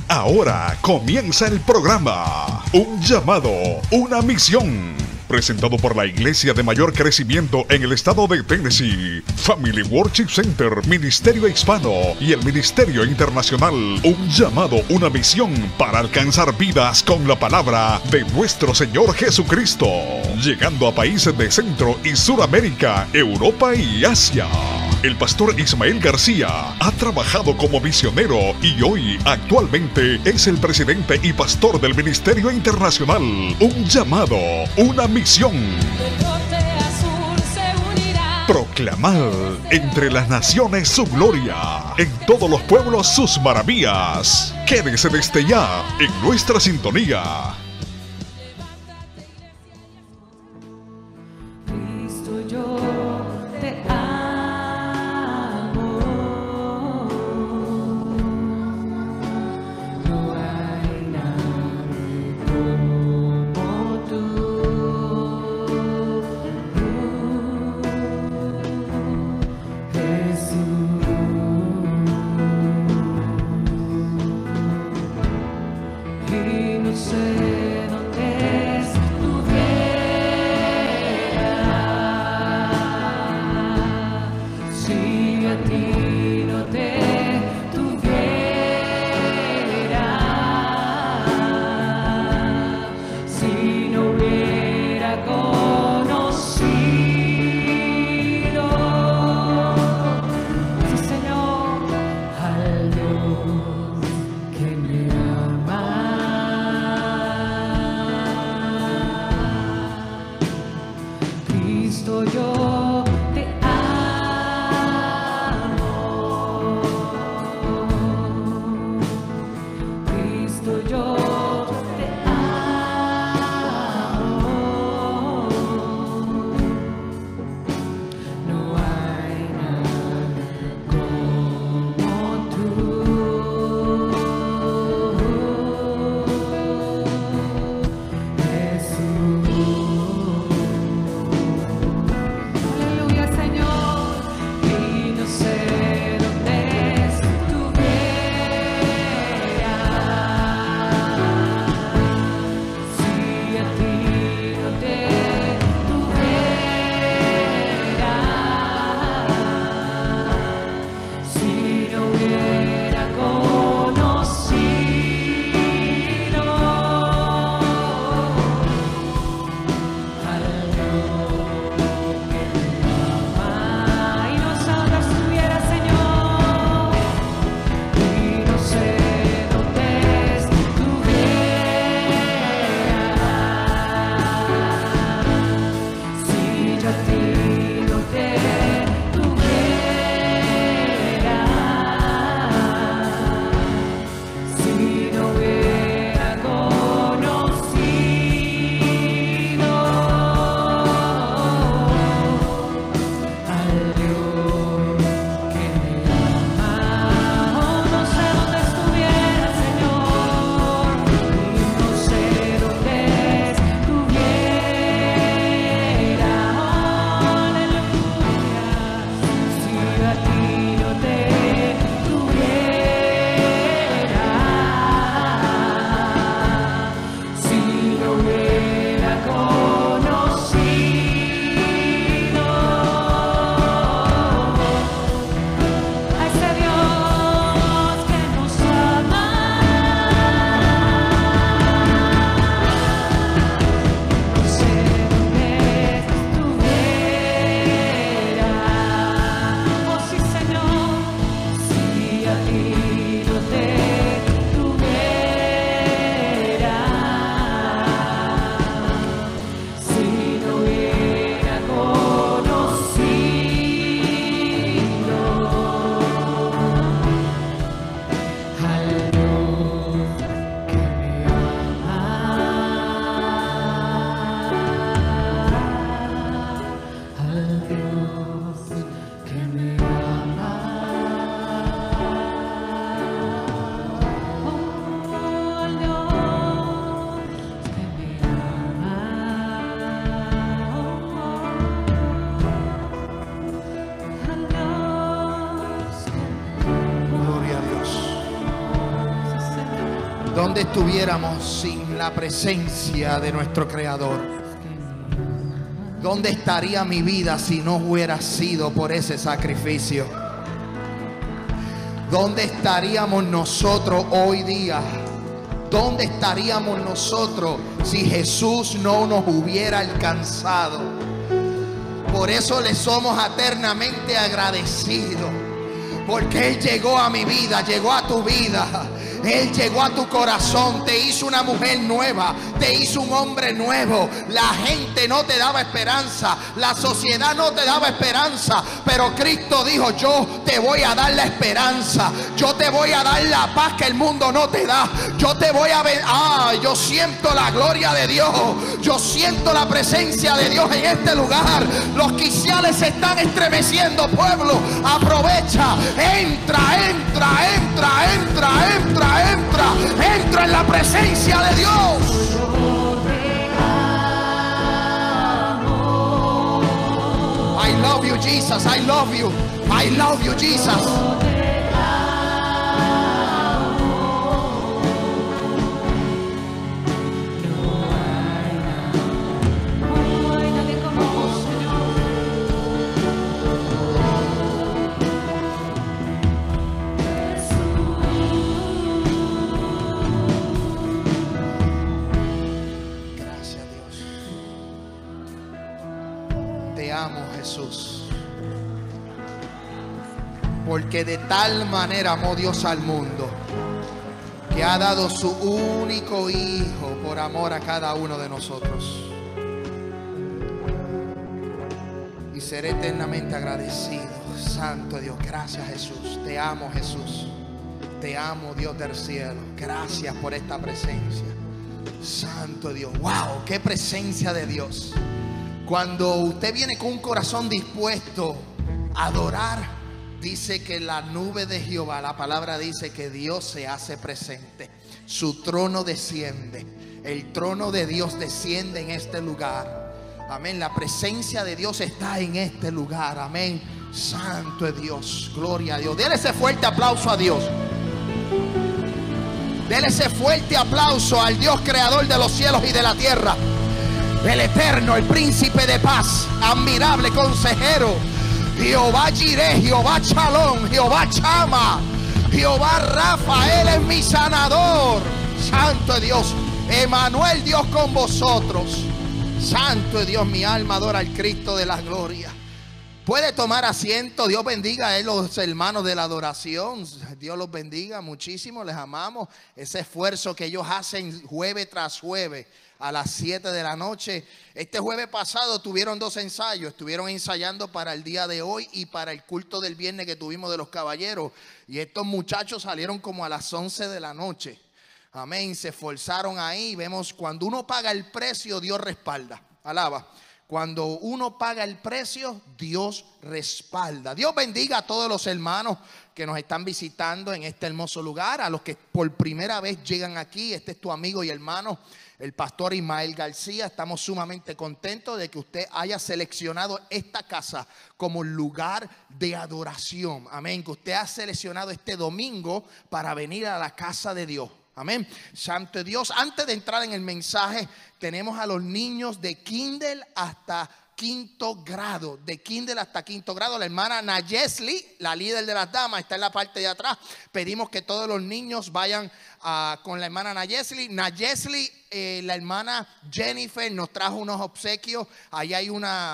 Ahora comienza el programa Un llamado, una misión. Presentado por la iglesia de mayor crecimiento en el estado de Tennessee, Family Worship Center, Ministerio Hispano y el Ministerio Internacional. Un llamado, una misión para alcanzar vidas con la palabra de nuestro Señor Jesucristo. Llegando a países de Centro y Suramérica, Europa y Asia. El pastor Ismael García ha trabajado como misionero y hoy actualmente es el presidente y pastor del Ministerio Internacional. Un llamado, una misión. Proclamar entre las naciones su gloria, en todos los pueblos sus maravillas. Quédese desde ya en nuestra sintonía. Say ¿Dónde estuviéramos sin la presencia de nuestro Creador? ¿Dónde estaría mi vida si no hubiera sido por ese sacrificio? ¿Dónde estaríamos nosotros hoy día? ¿Dónde estaríamos nosotros si Jesús no nos hubiera alcanzado? Por eso le somos eternamente agradecidos, porque Él llegó a mi vida, llegó a tu vida. Él llegó a tu corazón, te hizo una mujer nueva, te hizo un hombre nuevo. La gente no te daba esperanza, la sociedad no te daba esperanza, pero Cristo dijo: yo te voy a dar la esperanza, yo te voy a dar la paz que el mundo no te da. Yo te voy a ver. Yo siento la gloria de Dios, yo siento la presencia de Dios en este lugar. Los quiciales se están estremeciendo, pueblo. Aprovecha, entra, entra, entra, entra, entra. Entra en la presencia de Dios. I love you, Jesus. I love you. I love you, Jesus. Jesús, porque de tal manera amó Dios al mundo que ha dado su único Hijo por amor a cada uno de nosotros. Y seré eternamente agradecido. Santo Dios, gracias Jesús. Te amo, Jesús. Te amo, Dios del cielo. Gracias por esta presencia. Santo Dios, wow, qué presencia de Dios. Cuando usted viene con un corazón dispuesto a adorar, dice que la nube de Jehová, la palabra dice que Dios se hace presente. Su trono desciende. El trono de Dios desciende en este lugar. Amén. La presencia de Dios está en este lugar. Amén. Santo es Dios. Gloria a Dios. Dele ese fuerte aplauso a Dios. Dele ese fuerte aplauso al Dios creador de los cielos y de la tierra. El eterno, el príncipe de paz, admirable consejero, Jehová Jireh, Jehová Shalom, Jehová Chama, Jehová Rafa. Él es mi sanador. Santo es Dios. Emanuel, Dios con vosotros. Santo es Dios. Mi alma adora al Cristo de la gloria. Puede tomar asiento. Dios bendiga a los hermanos de la adoración. Dios los bendiga muchísimo. Les amamos. Ese esfuerzo que ellos hacen jueves tras jueves a las 7 de la noche. Este jueves pasado tuvieron 2 ensayos. Estuvieron ensayando para el día de hoy y para el culto del viernes que tuvimos de los caballeros. Y estos muchachos salieron como a las 11 de la noche. Amén. Se esforzaron ahí. Vemos, cuando uno paga el precio, Dios respalda. Alaba. Cuando uno paga el precio, Dios respalda. Dios bendiga a todos los hermanos que nos están visitando en este hermoso lugar. A los que por primera vez llegan aquí. Este es tu amigo y hermano, el pastor Ismael García. Estamos sumamente contentos de que usted haya seleccionado esta casa como lugar de adoración. Amén. Que usted ha seleccionado este domingo para venir a la casa de Dios. Amén. Santo Dios. Antes de entrar en el mensaje, tenemos a los niños de kinder hasta quinto grado. De kinder hasta quinto grado. La hermana Nayesli, la líder de las damas, está en la parte de atrás. Pedimos que todos los niños vayan con la hermana Nayesli. Nayesli, la hermana Jennifer nos trajo unos obsequios. Ahí hay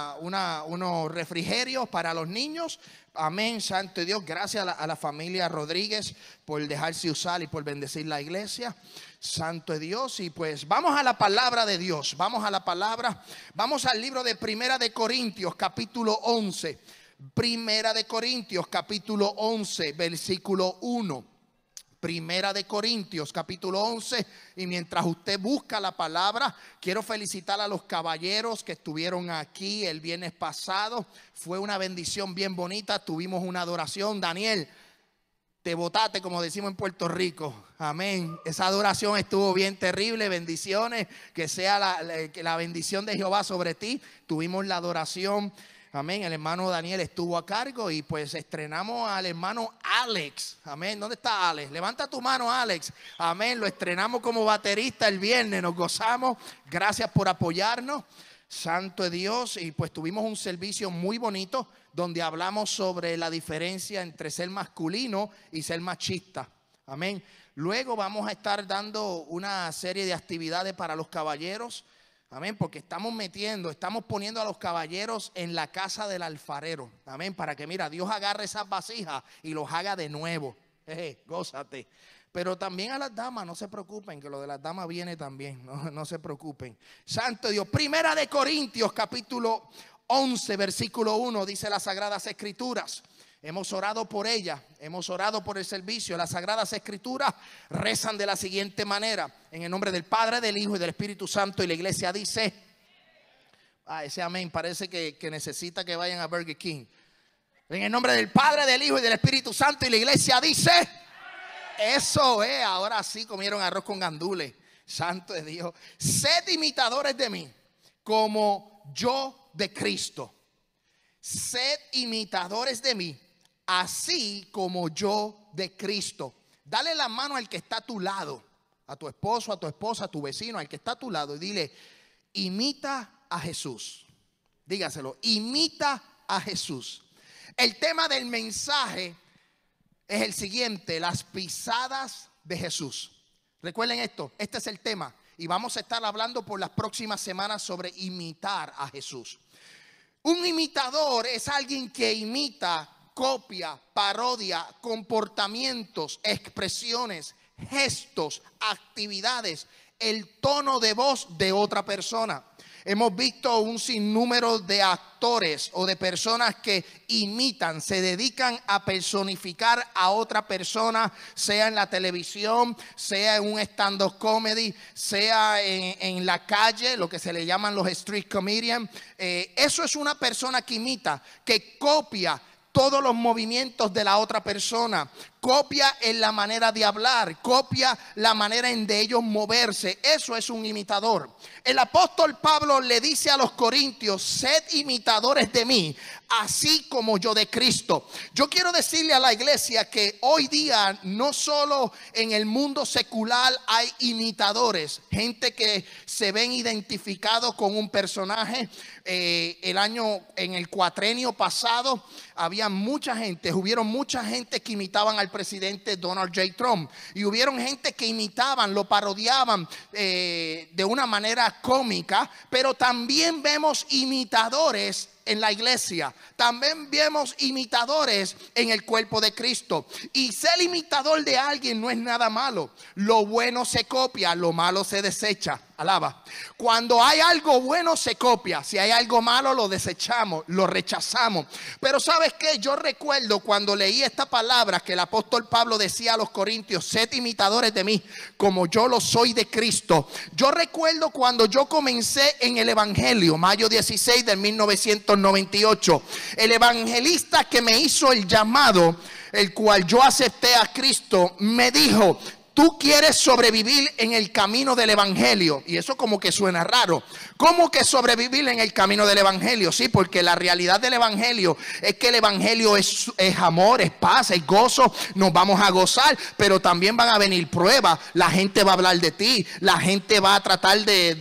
unos refrigerios para los niños. Amén, santo Dios. Gracias a la familia Rodríguez por dejarse usar y por bendecir la iglesia. Santo Dios. Y pues vamos a la palabra de Dios. Vamos a la palabra. Vamos al libro de Primera de Corintios, capítulo 11. Primera de Corintios, capítulo 11, versículo 1. Primera de Corintios, capítulo 11. Y mientras usted busca la palabra, quiero felicitar a los caballeros que estuvieron aquí el viernes pasado. Fue una bendición bien bonita. Tuvimos una adoración. Daniel, te botaste, como decimos en Puerto Rico. Amén. Esa adoración estuvo bien terrible. Bendiciones. Que sea la bendición de Jehová sobre ti. Tuvimos la adoración Amén. El hermano Daniel estuvo a cargo y pues estrenamos al hermano Alex. Amén. ¿Dónde está Alex? Levanta tu mano, Alex. Amén. Lo estrenamos como baterista el viernes. Nos gozamos. Gracias por apoyarnos. Santo de Dios. Y pues tuvimos un servicio muy bonito donde hablamos sobre la diferencia entre ser masculino y ser machista. Amén. Luego vamos a estar dando una serie de actividades para los caballeros. Amén, porque estamos poniendo a los caballeros en la casa del alfarero. Amén, para que mira, Dios agarre esas vasijas y los haga de nuevo. Gózate. Pero también a las damas, no se preocupen, que lo de las damas viene también. No se preocupen. Santo Dios. Primera de Corintios, capítulo 11, versículo 1, dice las Sagradas Escrituras. Hemos orado por ella, hemos orado por el servicio. Las Sagradas Escrituras rezan de la siguiente manera: en el nombre del Padre, del Hijo y del Espíritu Santo. Y la iglesia dice, ese amén parece que necesita que vayan a Burger King. En el nombre del Padre, del Hijo y del Espíritu Santo. Y la iglesia dice, eso es, ahora sí comieron arroz con gandules. Santo de Dios. Sed imitadores de mí, como yo de Cristo. Sed imitadores de mí, así como yo de Cristo. Dale la mano al que está a tu lado, a tu esposo, a tu esposa, a tu vecino, al que está a tu lado, y dile, imita a Jesús. Dígaselo, imita a Jesús. El tema del mensaje es el siguiente: las pisadas de Jesús. Recuerden esto, este es el tema, y vamos a estar hablando por las próximas semanas sobre imitar a Jesús. Un imitador es alguien que imita, copia, parodia comportamientos, expresiones, gestos, actividades, el tono de voz de otra persona. Hemos visto un sinnúmero de actores o de personas que imitan, se dedican a personificar a otra persona, sea en la televisión, sea en un stand-up comedy, sea en la calle, lo que se le llaman los street comedians. Eso es una persona que imita, que copia todos los movimientos de la otra persona, copia en la manera de hablar, copia la manera en de ellos moverse. Eso es un imitador. El apóstol Pablo le dice a los corintios: sed imitadores de mí, así como yo de Cristo. Yo quiero decirle a la iglesia que hoy día no solo en el mundo secular hay imitadores, gente que se ven identificados con un personaje. En el cuatrenio pasado hubieron mucha gente que imitaban al presidente Donald J. Trump, y hubieron gente que imitaban, lo parodiaban de una manera cómica. Pero también vemos imitadores en la iglesia, también vemos imitadores en el cuerpo de Cristo. Y ser imitador de alguien no es nada malo. Lo bueno se copia, lo malo se desecha. Alaba. Cuando hay algo bueno se copia, si hay algo malo lo desechamos, lo rechazamos. Pero ¿sabes qué? Yo recuerdo cuando leí esta palabra que el apóstol Pablo decía a los corintios: sed imitadores de mí, como yo lo soy de Cristo. Yo recuerdo cuando yo comencé en el evangelio, mayo 16 de 1998. El evangelista que me hizo el llamado, el cual yo acepté a Cristo, me dijo: tú quieres sobrevivir en el camino del evangelio. Y eso como que suena raro. ¿Cómo que sobrevivir en el camino del evangelio? Sí, porque la realidad del evangelio es que el evangelio es amor, es paz, es gozo. Nos vamos a gozar, pero también van a venir pruebas. La gente va a hablar de ti, la gente va a tratar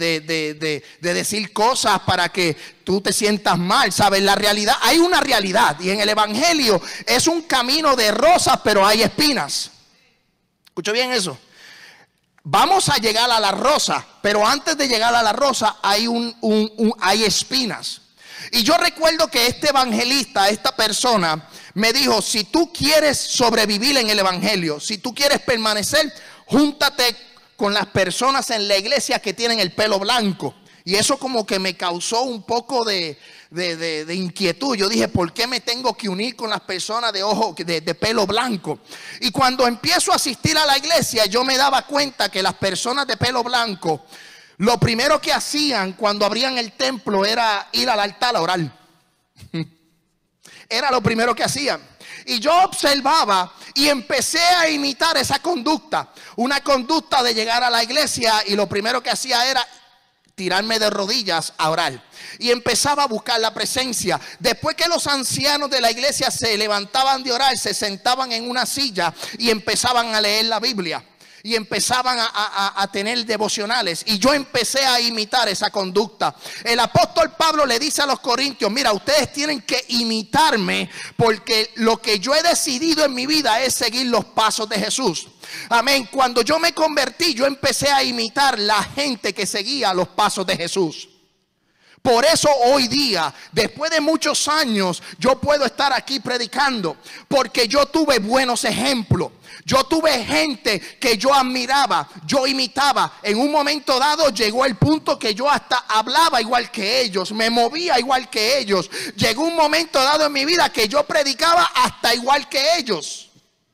de decir cosas para que tú te sientas mal. ¿Sabes? La realidad, hay una realidad, y en el evangelio es un camino de rosas, pero hay espinas. Escucha bien eso. Vamos a llegar a la rosa, pero antes de llegar a la rosa hay hay espinas. Y yo recuerdo que este evangelista, esta persona, me dijo: si tú quieres sobrevivir en el evangelio, si tú quieres permanecer, júntate con las personas en la iglesia que tienen el pelo blanco. Y eso como que me causó un poco de inquietud. Yo dije: ¿por qué me tengo que unir con las personas de pelo blanco? Y cuando empiezo a asistir a la iglesia, yo me daba cuenta que las personas de pelo blanco, lo primero que hacían cuando abrían el templo era ir al altar a orar. Era lo primero que hacían. Y yo observaba y empecé a imitar esa conducta. Una conducta de llegar a la iglesia y lo primero que hacía era tirarme de rodillas a orar. Y empezaba a buscar la presencia. Después que los ancianos de la iglesia se levantaban de orar, se sentaban en una silla y empezaban a leer la Biblia. Y empezaban a tener devocionales. Y yo empecé a imitar esa conducta. El apóstol Pablo le dice a los corintios: mira, ustedes tienen que imitarme, porque lo que yo he decidido en mi vida es seguir los pasos de Jesús. Amén. Cuando yo me convertí, yo empecé a imitar la gente que seguía los pasos de Jesús. Por eso hoy día, después de muchos años, yo puedo estar aquí predicando, porque yo tuve buenos ejemplos. Yo tuve gente que yo admiraba, yo imitaba. En un momento dado llegó el punto que yo hasta hablaba igual que ellos, me movía igual que ellos. Llegó un momento dado en mi vida que yo predicaba hasta igual que ellos.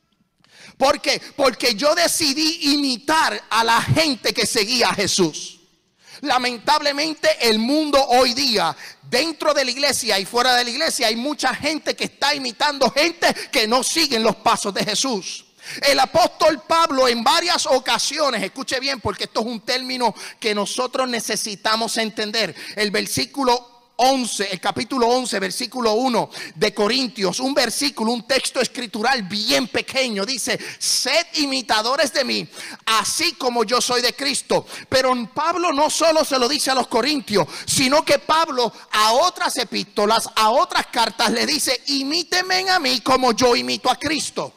¿Por qué? Porque yo decidí imitar a la gente que seguía a Jesús. Lamentablemente el mundo hoy día, dentro de la iglesia y fuera de la iglesia, hay mucha gente que está imitando gente que no siguen los pasos de Jesús. El apóstol Pablo en varias ocasiones, escuche bien, porque esto es un término que nosotros necesitamos entender. El versículo 11, el capítulo 11, versículo 1 de Corintios, un versículo, un texto escritural bien pequeño, dice: sed imitadores de mí, así como yo soy de Cristo. Pero Pablo no solo se lo dice a los corintios, sino que Pablo a otras epístolas, a otras cartas le dice: imítenme a mí como yo imito a Cristo.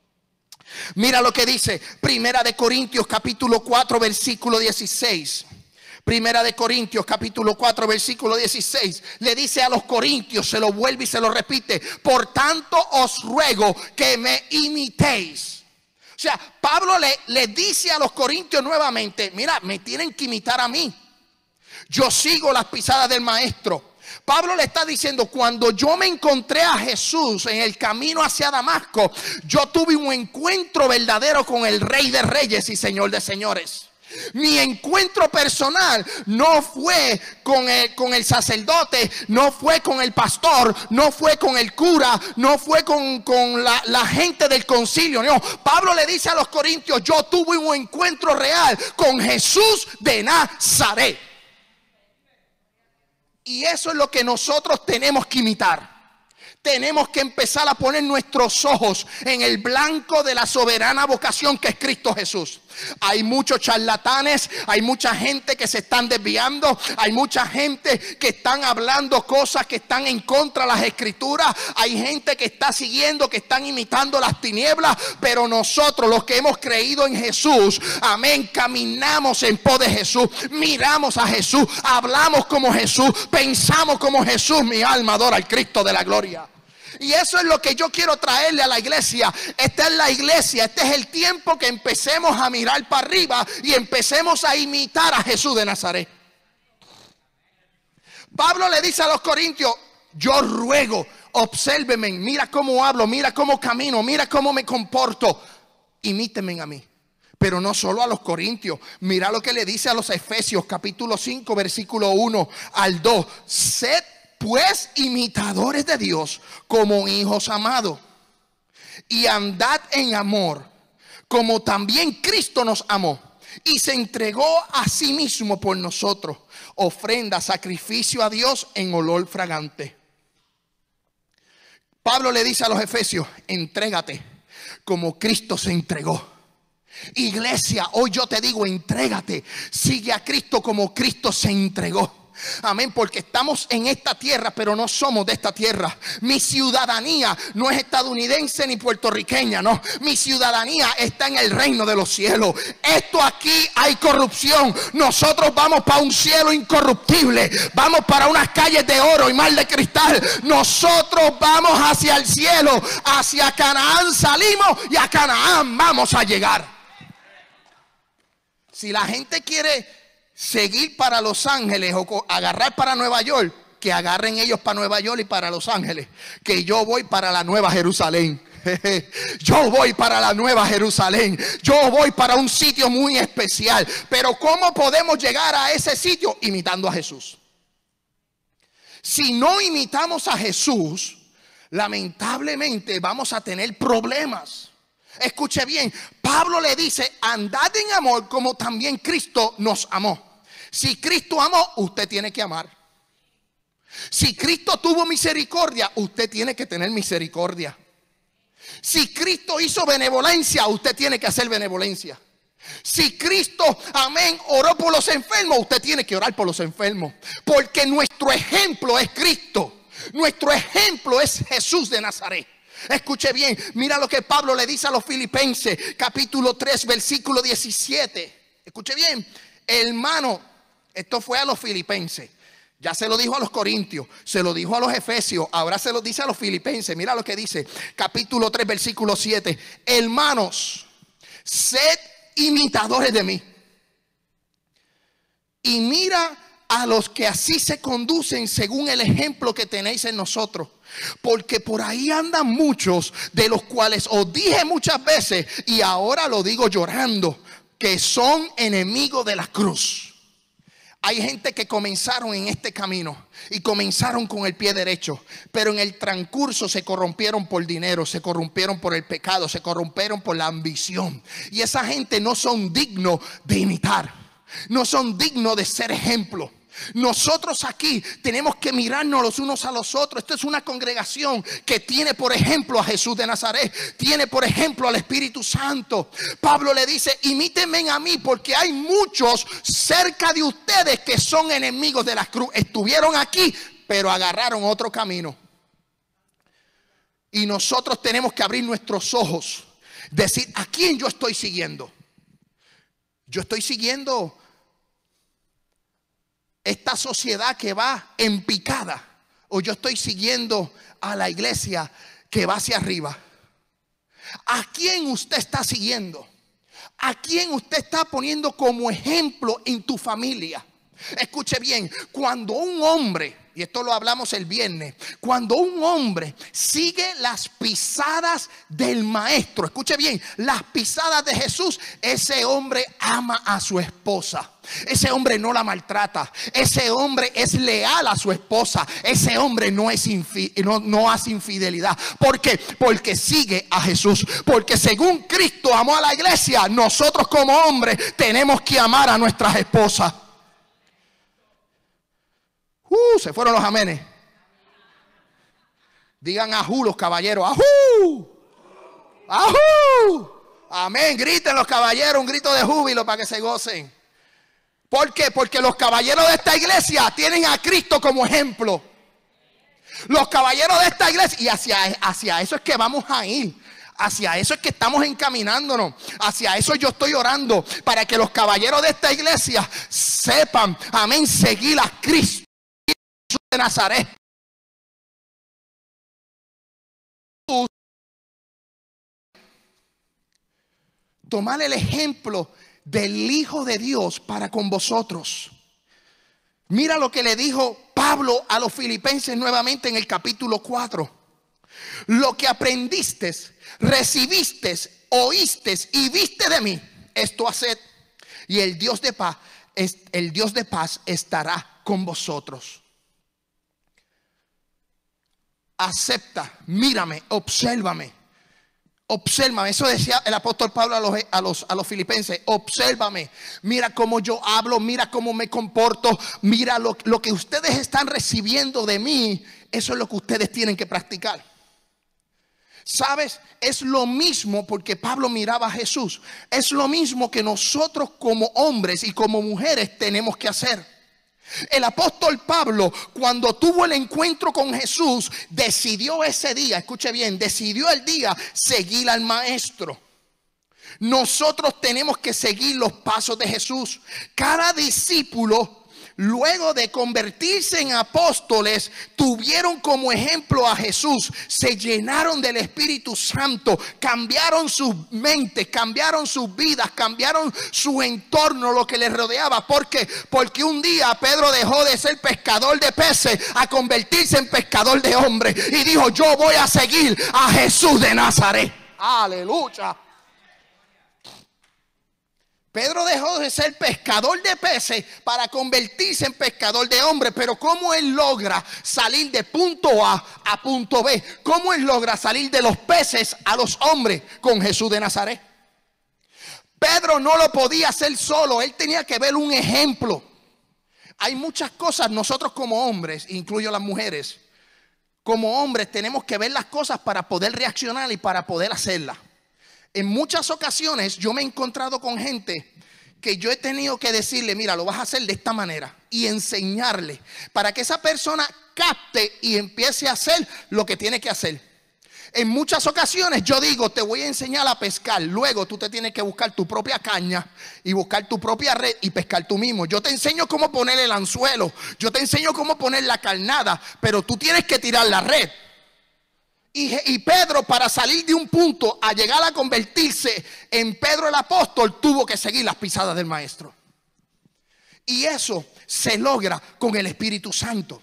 Mira lo que dice Primera de Corintios capítulo 4 versículo 16. Primera de Corintios capítulo 4 versículo 16. Le dice a los corintios, se lo vuelve y se lo repite: por tanto os ruego que me imitéis. O sea, Pablo le dice a los corintios nuevamente: mira, me tienen que imitar a mí. Yo sigo las pisadas del maestro. Pablo le está diciendo: cuando yo me encontré a Jesús en el camino hacia Damasco, yo tuve un encuentro verdadero con el Rey de Reyes y Señor de Señores. Mi encuentro personal no fue con el sacerdote, no fue con el pastor, no fue con el cura, no fue con la gente del concilio. No, Pablo le dice a los corintios: yo tuve un encuentro real con Jesús de Nazaret. Y eso es lo que nosotros tenemos que imitar. Tenemos que empezar a poner nuestros ojos en el blanco de la soberana vocación que es Cristo Jesús. Hay muchos charlatanes, hay mucha gente que se están desviando, hay mucha gente que están hablando cosas que están en contra de las escrituras, hay gente que está siguiendo, que están imitando las tinieblas. Pero nosotros, los que hemos creído en Jesús, amén, caminamos en pos de Jesús, miramos a Jesús, hablamos como Jesús, pensamos como Jesús. Mi alma adora al Cristo de la gloria. Y eso es lo que yo quiero traerle a la iglesia. Esta es la iglesia, este es el tiempo que empecemos a mirar para arriba y empecemos a imitar a Jesús de Nazaret. Pablo le dice a los corintios: yo ruego, obsérvenme, mira cómo hablo, mira cómo camino, mira cómo me comporto, imítenme a mí. Pero no solo a los corintios, mira lo que le dice a los Efesios capítulo 5 versículo 1 al 2. Sed pues imitadores de Dios como hijos amados, y andad en amor, como también Cristo nos amó y se entregó a sí mismo por nosotros, ofrenda, sacrificio a Dios en olor fragante. Pablo le dice a los efesios: entrégate como Cristo se entregó. Iglesia, hoy yo te digo: entrégate, sigue a Cristo como Cristo se entregó. Amén, porque estamos en esta tierra, pero no somos de esta tierra. Mi ciudadanía no es estadounidense ni puertorriqueña, no. Mi ciudadanía está en el reino de los cielos. Esto aquí hay corrupción. Nosotros vamos para un cielo incorruptible. Vamos para unas calles de oro y mar de cristal. Nosotros vamos hacia el cielo. Hacia Canaán salimos y a Canaán vamos a llegar. Si la gente quiere seguir para Los Ángeles o agarrar para Nueva York, que agarren ellos para Nueva York y para Los Ángeles, que yo voy para la Nueva Jerusalén. Yo voy para la Nueva Jerusalén. Yo voy para un sitio muy especial. Pero ¿cómo podemos llegar a ese sitio? Imitando a Jesús. Si no imitamos a Jesús, lamentablemente vamos a tener problemas. Escuche bien, Pablo le dice: andad en amor como también Cristo nos amó. Si Cristo amó, usted tiene que amar. Si Cristo tuvo misericordia, usted tiene que tener misericordia. Si Cristo hizo benevolencia, usted tiene que hacer benevolencia. Si Cristo, amén, oró por los enfermos, usted tiene que orar por los enfermos. Porque nuestro ejemplo es Cristo. Nuestro ejemplo es Jesús de Nazaret. Escuche bien, mira lo que Pablo le dice a los Filipenses, capítulo 3, versículo 17. Escuche bien, hermano, esto fue a los Filipenses. Ya se lo dijo a los Corintios, se lo dijo a los Efesios, ahora se lo dice a los Filipenses. Mira lo que dice, capítulo 3, versículo 7. Hermanos, sed imitadores de mí. Y mira a los que así se conducen según el ejemplo que tenéis en nosotros. Porque por ahí andan muchos, de los cuales os dije muchas veces, y ahora lo digo llorando, que son enemigos de la cruz. Hay gente que comenzaron en este camino y comenzaron con el pie derecho, pero en el transcurso se corrompieron por dinero, se corrompieron por el pecado, se corrompieron por la ambición. Y esa gente no son dignos de imitar, no son dignos de ser ejemplo. Nosotros aquí tenemos que mirarnos los unos a los otros. Esto es una congregación que tiene por ejemplo a Jesús de Nazaret, tiene por ejemplo al Espíritu Santo. Pablo le dice: imítenme a mí, porque hay muchos cerca de ustedes que son enemigos de la cruz. Estuvieron aquí, pero agarraron otro camino. Y nosotros tenemos que abrir nuestros ojos, decir: ¿a quién yo estoy siguiendo? Yo estoy siguiendo esta sociedad que va en picada, o yo estoy siguiendo a la iglesia que va hacia arriba. ¿A quién usted está siguiendo? ¿A quién usted está poniendo como ejemplo en tu familia? Escuche bien, cuando un hombre, y esto lo hablamos el viernes, cuando un hombre sigue las pisadas del maestro, escuche bien, las pisadas de Jesús, ese hombre ama a su esposa. Ese hombre no la maltrata. Ese hombre es leal a su esposa. Ese hombre no hace infidelidad. ¿Por qué? Porque sigue a Jesús. Porque según Cristo amó a la iglesia, nosotros como hombres tenemos que amar a nuestras esposas. Se fueron los amenes. Digan ajú los caballeros. Ajú. Ajú. Amén. Griten los caballeros un grito de júbilo para que se gocen. ¿Por qué? Porque los caballeros de esta iglesia tienen a Cristo como ejemplo. Los caballeros de esta iglesia, y hacia eso es que vamos a ir. Hacia eso es que estamos encaminándonos. Hacia eso yo estoy orando, para que los caballeros de esta iglesia sepan, amén, seguir a Cristo de Nazaret. Tomar el ejemplo del Hijo de Dios para con vosotros. Mira lo que le dijo Pablo a los Filipenses nuevamente en el capítulo 4. Lo que aprendiste, recibiste, oíste y viste de mí, esto haced, y el Dios de paz estará con vosotros. Acepta, mírame, obsérvame. Obsérvame, eso decía el apóstol Pablo a los filipenses. Obsérvame, mira cómo yo hablo, mira cómo me comporto, mira lo que ustedes están recibiendo de mí. Eso es lo que ustedes tienen que practicar. ¿Sabes? Es lo mismo, porque Pablo miraba a Jesús. Es lo mismo que nosotros como hombres y como mujeres tenemos que hacer. El apóstol Pablo, cuando tuvo el encuentro con Jesús, decidió ese día, escuche bien, decidió el día seguir al maestro. Nosotros tenemos que seguir los pasos de Jesús. Cada discípulo, luego de convertirse en apóstoles, tuvieron como ejemplo a Jesús. Se llenaron del Espíritu Santo, cambiaron sus mentes, cambiaron sus vidas, cambiaron su entorno, lo que les rodeaba. ¿Por qué? Porque un día Pedro dejó de ser pescador de peces a convertirse en pescador de hombres, y dijo: yo voy a seguir a Jesús de Nazaret. Aleluya. Pedro dejó de ser pescador de peces para convertirse en pescador de hombres. Pero ¿cómo él logra salir de punto A a punto B? ¿Cómo él logra salir de los peces a los hombres? Con Jesús de Nazaret. Pedro no lo podía hacer solo. Él tenía que ver un ejemplo. Hay muchas cosas nosotros como hombres, incluyo las mujeres, como hombres tenemos que ver las cosas para poder reaccionar y para poder hacerlas. En muchas ocasiones yo me he encontrado con gente que yo he tenido que decirle, mira, lo vas a hacer de esta manera, y enseñarle para que esa persona capte y empiece a hacer lo que tiene que hacer. En muchas ocasiones yo digo, te voy a enseñar a pescar. Luego tú te tienes que buscar tu propia caña y buscar tu propia red y pescar tú mismo. Yo te enseño cómo poner el anzuelo, yo te enseño cómo poner la carnada, pero tú tienes que tirar la red. Y Pedro, para salir de un punto a llegar a convertirse en Pedro el apóstol, tuvo que seguir las pisadas del maestro. Y eso se logra con el Espíritu Santo.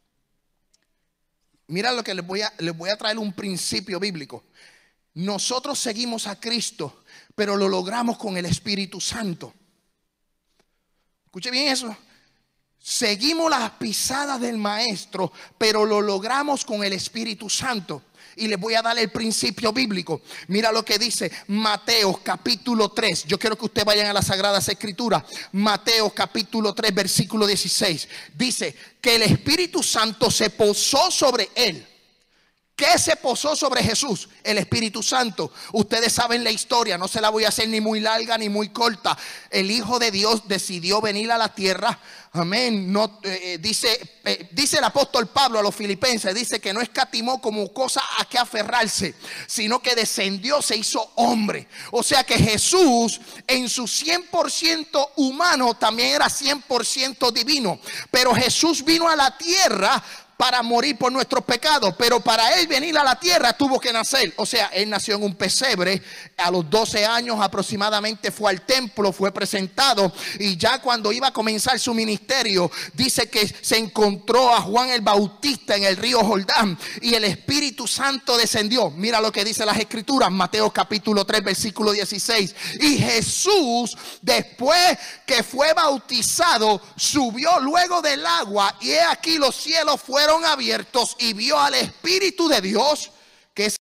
Mira lo que les voy a traer un principio bíblico. Nosotros seguimos a Cristo, pero lo logramos con el Espíritu Santo. Escuche bien eso. Seguimos las pisadas del maestro, pero lo logramos con el Espíritu Santo. Y les voy a dar el principio bíblico. Mira lo que dice Mateo capítulo 3. Yo quiero que ustedes vayan a las Sagradas Escrituras. Mateo capítulo 3 versículo 16. Dice que el Espíritu Santo se posó sobre él. ¿Qué se posó sobre Jesús? El Espíritu Santo. Ustedes saben la historia, no se la voy a hacer ni muy larga ni muy corta. El Hijo de Dios decidió venir a la tierra. Amén. No, dice el apóstol Pablo a los filipenses, dice que no escatimó como cosa a que aferrarse, sino que descendió, se hizo hombre. O sea que Jesús en su 100% humano también era 100% divino. Pero Jesús vino a la tierra para morir por nuestros pecados, pero para él venir a la tierra tuvo que nacer. O sea, él nació en un pesebre. A los 12 años aproximadamente fue al templo, fue presentado, y ya cuando iba a comenzar su ministerio, dice que se encontró a Juan el Bautista en el río Jordán y el Espíritu Santo descendió. Mira lo que dice las Escrituras, Mateo capítulo 3 versículo 16. Y Jesús, después que fue bautizado, subió luego del agua, y he aquí los cielos fueron abiertos, y vio al Espíritu de Dios que es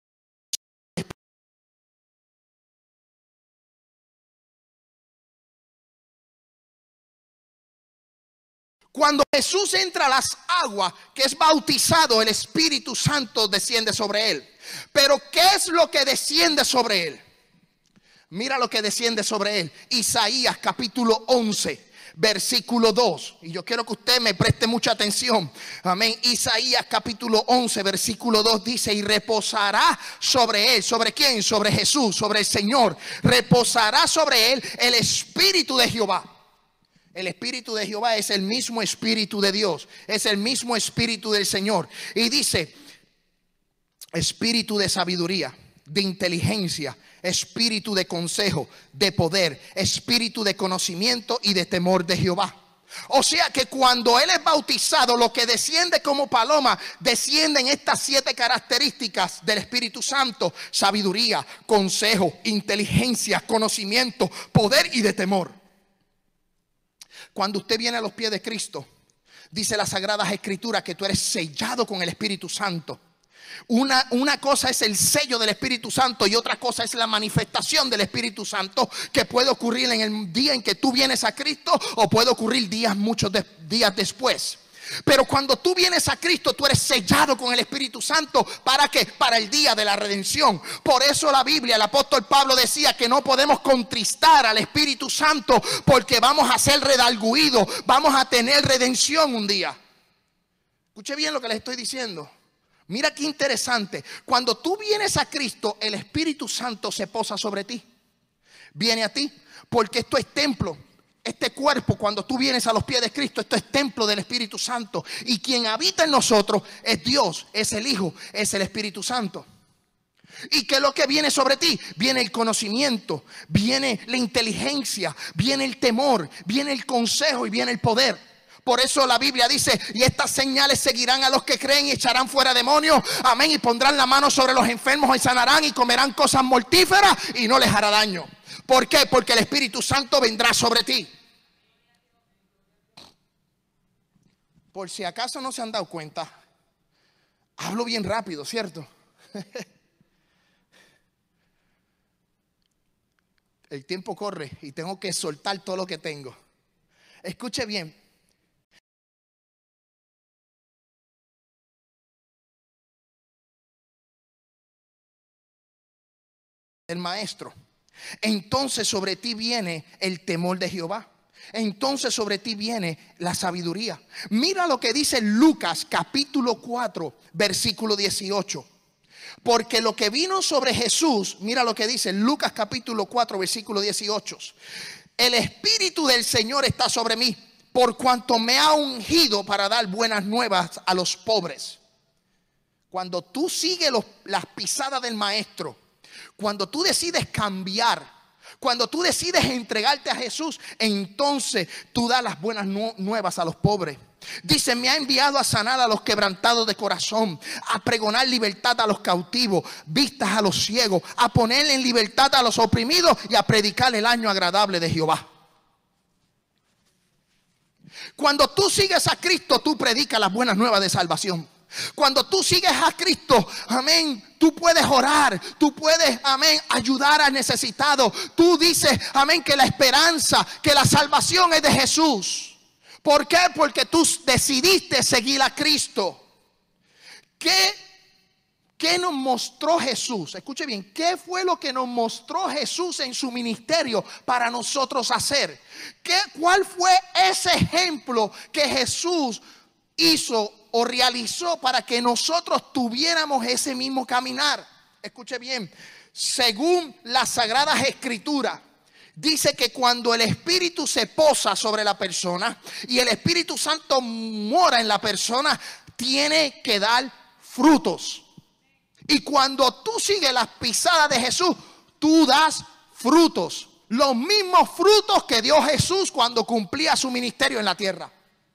cuando Jesús entra a las aguas, que es bautizado, el Espíritu Santo desciende sobre él. Pero ¿qué es lo que desciende sobre él? Mira lo que desciende sobre él. Isaías capítulo 11 versículo 2. Y yo quiero que usted me preste mucha atención. Amén. Isaías capítulo 11 versículo 2 dice: y reposará sobre él. ¿Sobre quién? Sobre Jesús, sobre el Señor. Reposará sobre él el Espíritu de Jehová. El Espíritu de Jehová es el mismo Espíritu de Dios, es el mismo Espíritu del Señor. Y dice: espíritu de sabiduría, de inteligencia, espíritu de consejo, de poder, espíritu de conocimiento y de temor de Jehová. O sea que cuando él es bautizado, lo que desciende como paloma, descienden estas 7 características del Espíritu Santo: sabiduría, consejo, inteligencia, conocimiento, poder y de temor. Cuando usted viene a los pies de Cristo, dice las Sagradas Escrituras que tú eres sellado con el Espíritu Santo. Una cosa es el sello del Espíritu Santo y otra cosa es la manifestación del Espíritu Santo, que puede ocurrir en el día en que tú vienes a Cristo o puede ocurrir muchos días después. Pero cuando tú vienes a Cristo, tú eres sellado con el Espíritu Santo. ¿Para qué? Para el día de la redención. Por eso la Biblia, el apóstol Pablo decía que no podemos contristar al Espíritu Santo, porque vamos a ser redarguidos, vamos a tener redención un día. Escuche bien lo que les estoy diciendo. Mira qué interesante. Cuando tú vienes a Cristo, el Espíritu Santo se posa sobre ti. Viene a ti, porque esto es templo. Este cuerpo, cuando tú vienes a los pies de Cristo, esto es templo del Espíritu Santo. Y quien habita en nosotros es Dios, es el Hijo, es el Espíritu Santo. ¿Y qué es lo que viene sobre ti? Viene el conocimiento, viene la inteligencia, viene el temor, viene el consejo y viene el poder. Por eso la Biblia dice: y estas señales seguirán a los que creen y echarán fuera demonios. Amén. Y pondrán la mano sobre los enfermos y sanarán, y comerán cosas mortíferas y no les hará daño. ¿Por qué? Porque el Espíritu Santo vendrá sobre ti. Por si acaso no se han dado cuenta, hablo bien rápido, ¿cierto? El tiempo corre y tengo que soltar todo lo que tengo. Escuche bien. del maestro. Entonces sobre ti viene el temor de Jehová. Entonces sobre ti viene la sabiduría. Mira lo que dice Lucas capítulo 4 versículo 18. Porque lo que vino sobre Jesús, mira lo que dice Lucas capítulo 4 versículo 18. El Espíritu del Señor está sobre mí, por cuanto me ha ungido para dar buenas nuevas a los pobres. Cuando tú sigues las pisadas del maestro, cuando tú decides cambiar, cuando tú decides entregarte a Jesús, entonces tú das las buenas nuevas a los pobres. Dice, me ha enviado a sanar a los quebrantados de corazón, a pregonar libertad a los cautivos, vistas a los ciegos, a poner en libertad a los oprimidos y a predicar el año agradable de Jehová. Cuando tú sigues a Cristo, tú predicas las buenas nuevas de salvación. Cuando tú sigues a Cristo, amén, tú puedes orar, tú puedes, amén, ayudar al necesitado. Tú dices, amén, que la esperanza, que la salvación es de Jesús. ¿Por qué? Porque tú decidiste seguir a Cristo. ¿Qué nos mostró Jesús? Escuche bien, ¿qué fue lo que nos mostró Jesús en su ministerio para nosotros hacer? ¿Cuál fue ese ejemplo que Jesús hizo o realizó para que nosotros tuviéramos ese mismo caminar? Escuche bien, según las Sagradas Escrituras, dice que cuando el Espíritu se posa sobre la persona y el Espíritu Santo mora en la persona, tiene que dar frutos. Y cuando tú sigues las pisadas de Jesús, tú das frutos. Los mismos frutos que dio Jesús cuando cumplía su ministerio en la tierra.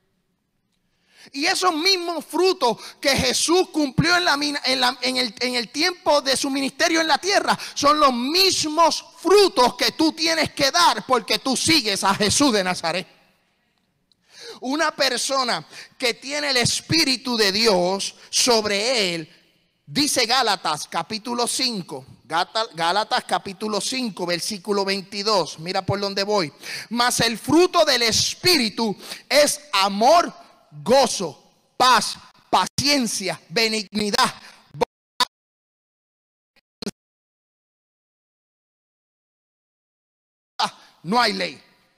Y esos mismos frutos que Jesús cumplió en el tiempo de su ministerio en la tierra son los mismos frutos que tú tienes que dar porque tú sigues a Jesús de Nazaret. Una persona que tiene el Espíritu de Dios sobre él, dice Gálatas capítulo 5, Gálatas capítulo 5 versículo 22, mira por dónde voy. Mas el fruto del Espíritu es amor, gozo, paz, paciencia, benignidad. No hay ley.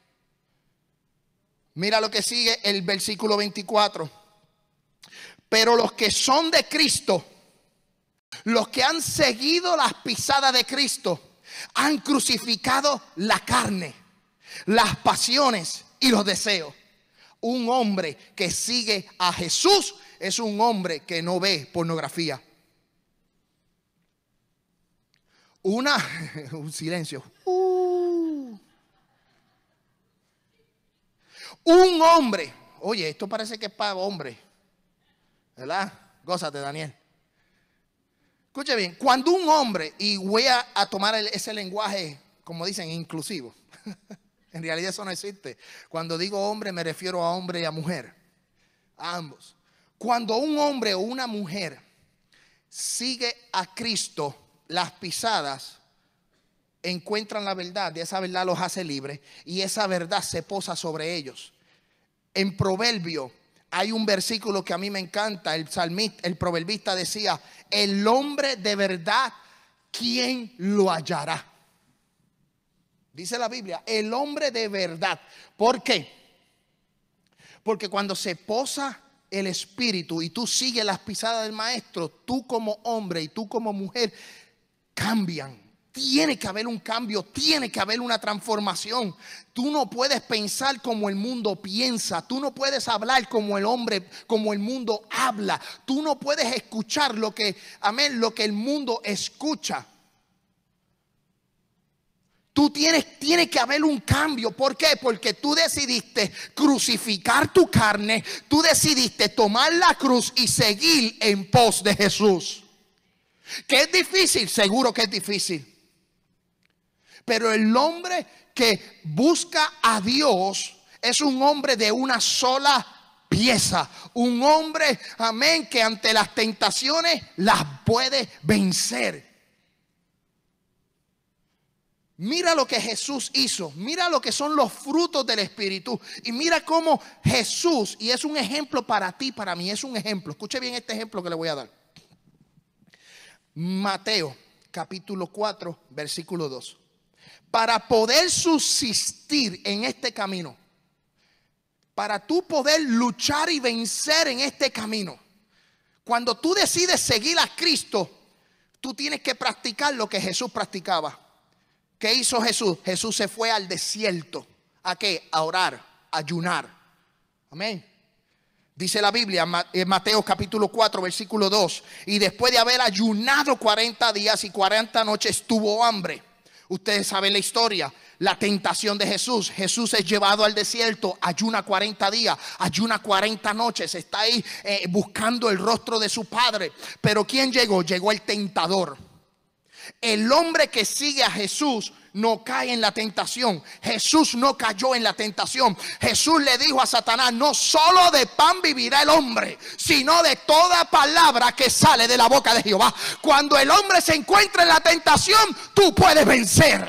Mira lo que sigue el versículo 24. Pero los que son de Cristo, los que han seguido las pisadas de Cristo, han crucificado la carne, las pasiones y los deseos. Un hombre que sigue a Jesús es un hombre que no ve pornografía. Un silencio. Un hombre, oye, esto parece que es para hombre, ¿verdad? Gózate, Daniel. Escuche bien, cuando un hombre, y voy a tomar ese lenguaje, como dicen, inclusivo. En realidad eso no existe. Cuando digo hombre me refiero a hombre y a mujer, a ambos. Cuando un hombre o una mujer sigue a Cristo, las pisadas, encuentran la verdad y esa verdad los hace libres y esa verdad se posa sobre ellos. En Proverbio hay un versículo que a mí me encanta. El salmista, el proverbista decía, el hombre de verdad, ¿quién lo hallará? Dice la Biblia, el hombre de verdad. ¿Por qué? Porque cuando se posa el Espíritu y tú sigues las pisadas del Maestro, tú como hombre y tú como mujer cambian. Tiene que haber un cambio, tiene que haber una transformación. Tú no puedes pensar como el mundo piensa. Tú no puedes hablar como el hombre, como el mundo habla. Tú no puedes escuchar lo que el mundo escucha. Tiene que haber un cambio. ¿Por qué? Porque tú decidiste crucificar tu carne. Tú decidiste tomar la cruz y seguir en pos de Jesús. ¿Que es difícil? Seguro que es difícil. Pero el hombre que busca a Dios es un hombre de una sola pieza. Un hombre, amén, que ante las tentaciones las puede vencer. Mira lo que Jesús hizo. Mira lo que son los frutos del Espíritu. Y mira cómo Jesús, y es un ejemplo para ti, para mí, es un ejemplo. Escuche bien este ejemplo que le voy a dar. Mateo capítulo 4, versículo 2. Para poder subsistir en este camino, para tú poder luchar y vencer en este camino, cuando tú decides seguir a Cristo, tú tienes que practicar lo que Jesús practicaba. ¿Qué hizo Jesús? Jesús se fue al desierto. ¿A qué? A orar, a ayunar. Amén. Dice la Biblia en Mateo capítulo 4 versículo 2. Y después de haber ayunado 40 días y 40 noches tuvo hambre. Ustedes saben la historia, la tentación de Jesús. Jesús es llevado al desierto, ayuna 40 días, ayuna 40 noches. Está ahí buscando el rostro de su padre. Pero ¿quién llegó? Llegó el tentador. El hombre que sigue a Jesús no cae en la tentación. Jesús no cayó en la tentación. Jesús le dijo a Satanás: no solo de pan vivirá el hombre, sino de toda palabra que sale de la boca de Jehová. Cuando el hombre se encuentra en la tentación, tú puedes vencer.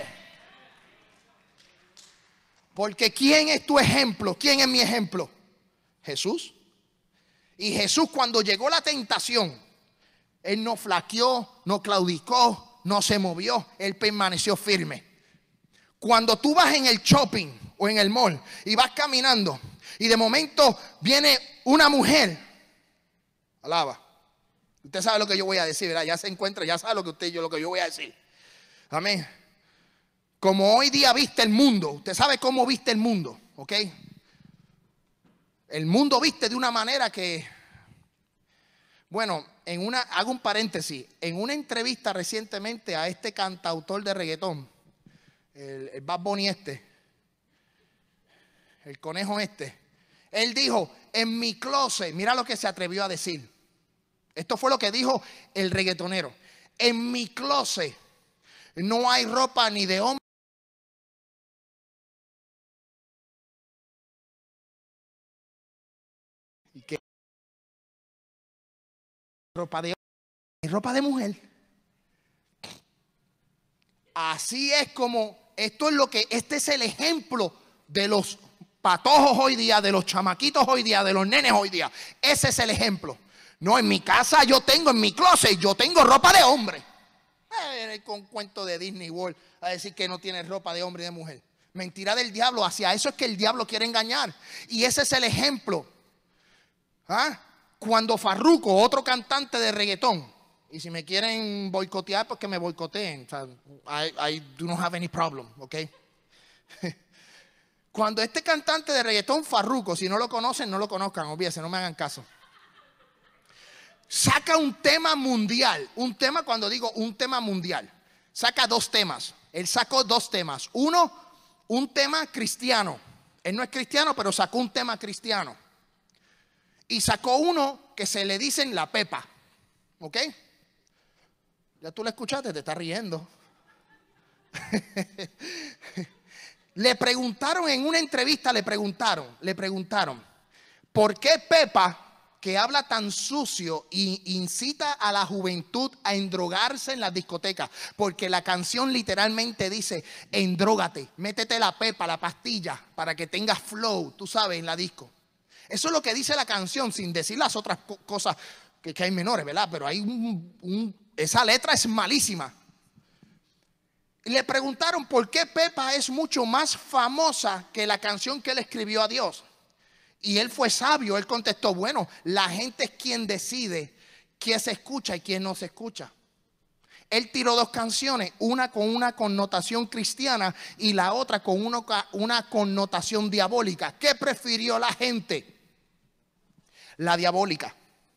Porque ¿quién es tu ejemplo? ¿Quién es mi ejemplo? Jesús. Y Jesús, cuando llegó la tentación, Él no flaqueó, no claudicó, no se movió. Él permaneció firme. Cuando tú vas en el shopping o en el mall y vas caminando y de momento viene una mujer, alaba, usted sabe lo que yo voy a decir, ¿verdad? Ya se encuentra, ya sabe lo que yo voy a decir. Amén. Como hoy día viste el mundo, usted sabe cómo viste el mundo, ¿ok? El mundo viste de una manera que, bueno, hago un paréntesis, en una entrevista recientemente a este cantautor de reggaetón, el Bad Bunny el conejo él dijo: en mi closet, mira lo que se atrevió a decir. Esto fue lo que dijo el reggaetonero: en mi closet no hay ropa ni de hombre y que ropa de hombre, hay ropa de mujer. Así es como este es el ejemplo de los patojos hoy día, de los chamaquitos hoy día, de los nenes hoy día. Ese es el ejemplo. No, en mi casa yo tengo, en mi closet yo tengo ropa de hombre. Con cuento de Disney World a decir que no tiene ropa de hombre y de mujer. Mentira del diablo. Hacia eso es que el diablo quiere engañar. Y ese es el ejemplo. Cuando Farruko, otro cantante de reggaetón, y si me quieren boicotear, pues que me boicoteen. O sea, I do not have any problem, ¿ok? Cuando este cantante de reggaetón, Farruko, si no lo conocen, no lo conozcan, obviamente, no me hagan caso, saca un tema mundial. Un tema, cuando digo un tema mundial, saca dos temas. Él sacó dos temas. Uno, un tema cristiano. Él no es cristiano, pero sacó un tema cristiano. Y sacó uno que se le dicen la pepa, ¿ok? Ya tú lo escuchaste, te estás riendo. Le preguntaron en una entrevista, le preguntaron, ¿por qué Pepa, que habla tan sucio e incita a la juventud a endrogarse en las discotecas? Porque la canción literalmente dice: endrógate, métete la pepa, la pastilla, para que tengas flow, tú sabes, en la disco. Eso es lo que dice la canción, sin decir las otras cosas que hay menores, ¿verdad? Pero hay esa letra es malísima. Le preguntaron por qué Pepa es mucho más famosa que la canción que él escribió a Dios. Y él fue sabio, él contestó: bueno, la gente es quien decide quién se escucha y quién no se escucha. Él tiró dos canciones, una con una connotación cristiana y la otra con una connotación diabólica. ¿Qué prefirió la gente? La diabólica.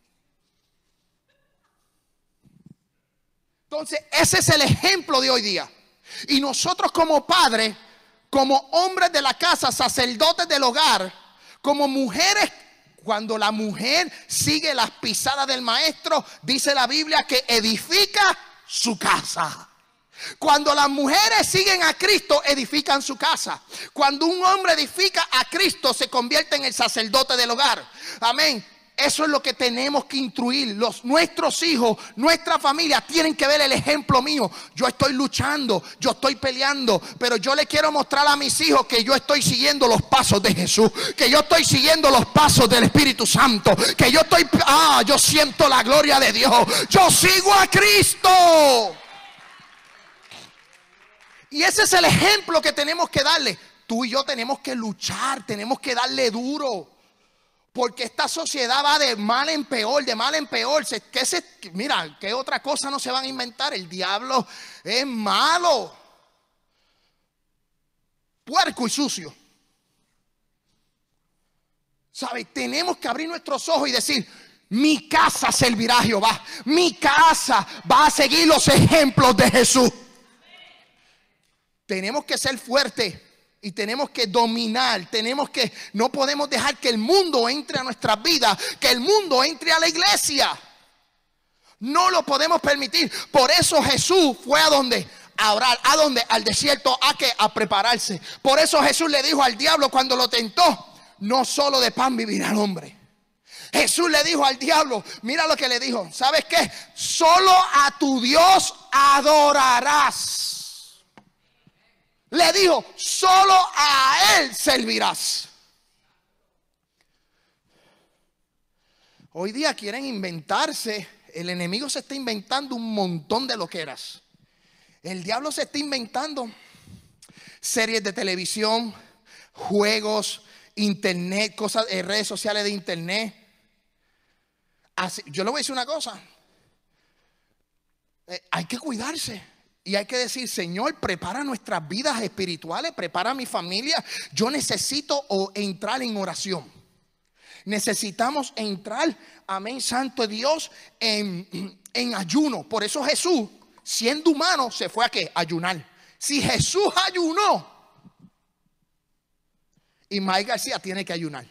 Entonces, ese es el ejemplo de hoy día. Y nosotros como padres, como hombres de la casa, sacerdotes del hogar, como mujeres, cuando la mujer sigue las pisadas del maestro, dice la Biblia que edifica su casa. Cuando las mujeres siguen a Cristo, edifican su casa. Cuando un hombre edifica a Cristo, se convierte en el sacerdote del hogar. Amén. Eso es lo que tenemos que instruir. Nuestros hijos, nuestra familia tienen que ver el ejemplo mío. Yo estoy luchando, yo estoy peleando, pero yo le quiero mostrar a mis hijos que yo estoy siguiendo los pasos de Jesús, que yo estoy siguiendo los pasos del Espíritu Santo, que yo siento la gloria de Dios. Yo sigo a Cristo. Y ese es el ejemplo que tenemos que darle. Tú y yo tenemos que luchar, tenemos que darle duro. Porque esta sociedad va de mal en peor, de mal en peor. Mira, ¿qué otra cosa no se van a inventar? El diablo es malo, puerco y sucio. ¿Sabes? Tenemos que abrir nuestros ojos y decir: mi casa servirá a Jehová. Mi casa va a seguir los ejemplos de Jesús. Tenemos que ser fuertes y tenemos que dominar. No podemos dejar que el mundo entre a nuestras vidas, que el mundo entre a la iglesia. No lo podemos permitir. Por eso Jesús fue a donde, a orar, a donde, al desierto, a prepararse. Por eso Jesús le dijo al diablo cuando lo tentó: no solo de pan vivirá el hombre. Jesús le dijo al diablo, mira lo que le dijo: ¿sabes qué? Solo a tu Dios adorarás. Le dijo: solo a Él servirás. Hoy día quieren inventarse. El enemigo se está inventando un montón de loqueras. El diablo se está inventando series de televisión, juegos, internet, cosas, redes sociales de internet. Así, yo le voy a decir una cosa. Hay que cuidarse. Y hay que decir: Señor, prepara nuestras vidas espirituales, prepara mi familia. Yo necesito entrar en oración. Necesitamos entrar, amén, santo Dios, en ayuno. Por eso Jesús, siendo humano, se fue a ¿qué? Ayunar. Si Jesús ayunó, Ismael García tiene que ayunar.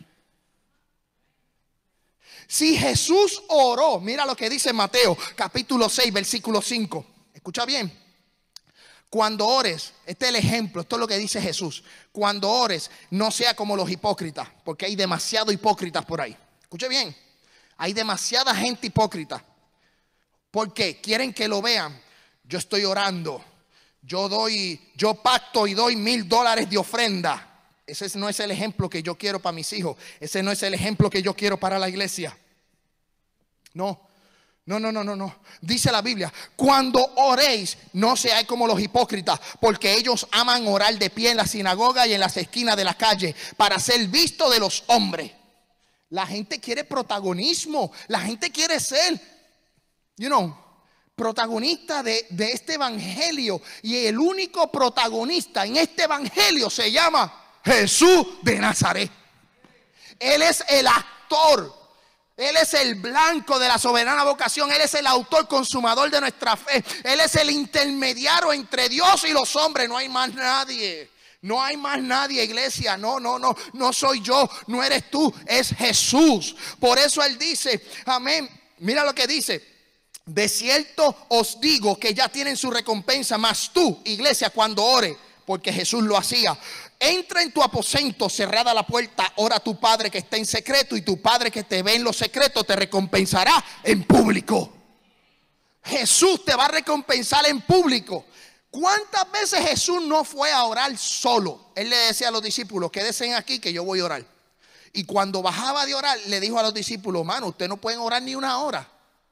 Si Jesús oró, mira lo que dice Mateo capítulo 6 versículo 5. Escucha bien. Cuando ores, este es el ejemplo, esto es lo que dice Jesús. Cuando ores, no sea como los hipócritas, porque hay demasiados hipócritas por ahí. Escuche bien, hay demasiada gente hipócrita. ¿Por qué? Quieren que lo vean. Yo estoy orando, yo pacto y doy $1,000 de ofrenda. Ese no es el ejemplo que yo quiero para mis hijos. Ese no es el ejemplo que yo quiero para la iglesia. No. Dice la Biblia: cuando oréis, no seáis como los hipócritas, porque ellos aman orar de pie en la sinagoga y en las esquinas de la calle, para ser visto de los hombres. La gente quiere protagonismo. La gente quiere ser, protagonista de este evangelio. Y el único protagonista en este evangelio se llama Jesús de Nazaret. Él es el actor. Él es el blanco de la soberana vocación. Él es el autor consumador de nuestra fe. Él es el intermediario entre Dios y los hombres. No hay más nadie. No hay más nadie, iglesia. No soy yo, no eres tú, es Jesús. Por eso Él dice, amén. Mira lo que dice: de cierto os digo que ya tienen su recompensa. Mas tú, iglesia, cuando ores, porque Jesús lo hacía, entra en tu aposento, cerrada la puerta, ora a tu Padre que está en secreto, y tu Padre que te ve en lo secreto te recompensará en público. Jesús te va a recompensar en público. ¿Cuántas veces Jesús no fue a orar solo? Él le decía a los discípulos: quédense aquí que yo voy a orar. Y cuando bajaba de orar, le dijo a los discípulos: mano, ustedes no pueden orar ni una hora.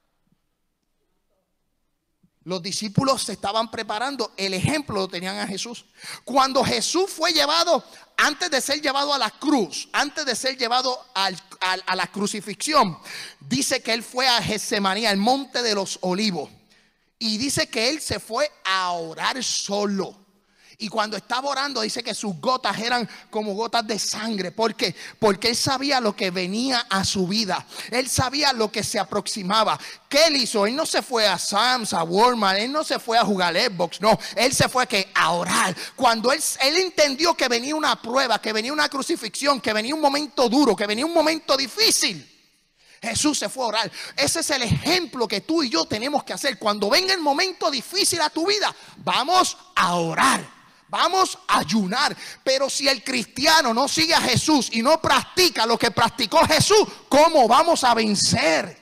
Los discípulos se estaban preparando. El ejemplo lo tenían a Jesús. Cuando Jesús fue llevado, antes de ser llevado a la cruz, antes de ser llevado a la crucifixión, dice que Él fue a Getsemaní, al monte de los olivos. Y dice que Él se fue a orar solo. Y cuando estaba orando, dice que sus gotas eran como gotas de sangre. ¿Por qué? Porque Él sabía lo que venía a su vida. Él sabía lo que se aproximaba. ¿Qué Él hizo? Él no se fue a Sam's, a Walmart. Él no se fue a jugar Xbox. No, Él se fue a orar. Cuando él entendió que venía una prueba, que venía una crucifixión, que venía un momento duro, que venía un momento difícil, Jesús se fue a orar. Ese es el ejemplo que tú y yo tenemos que hacer. Cuando venga el momento difícil a tu vida, vamos a orar. Vamos a ayunar. Pero si el cristiano no sigue a Jesús y no practica lo que practicó Jesús, ¿cómo vamos a vencer?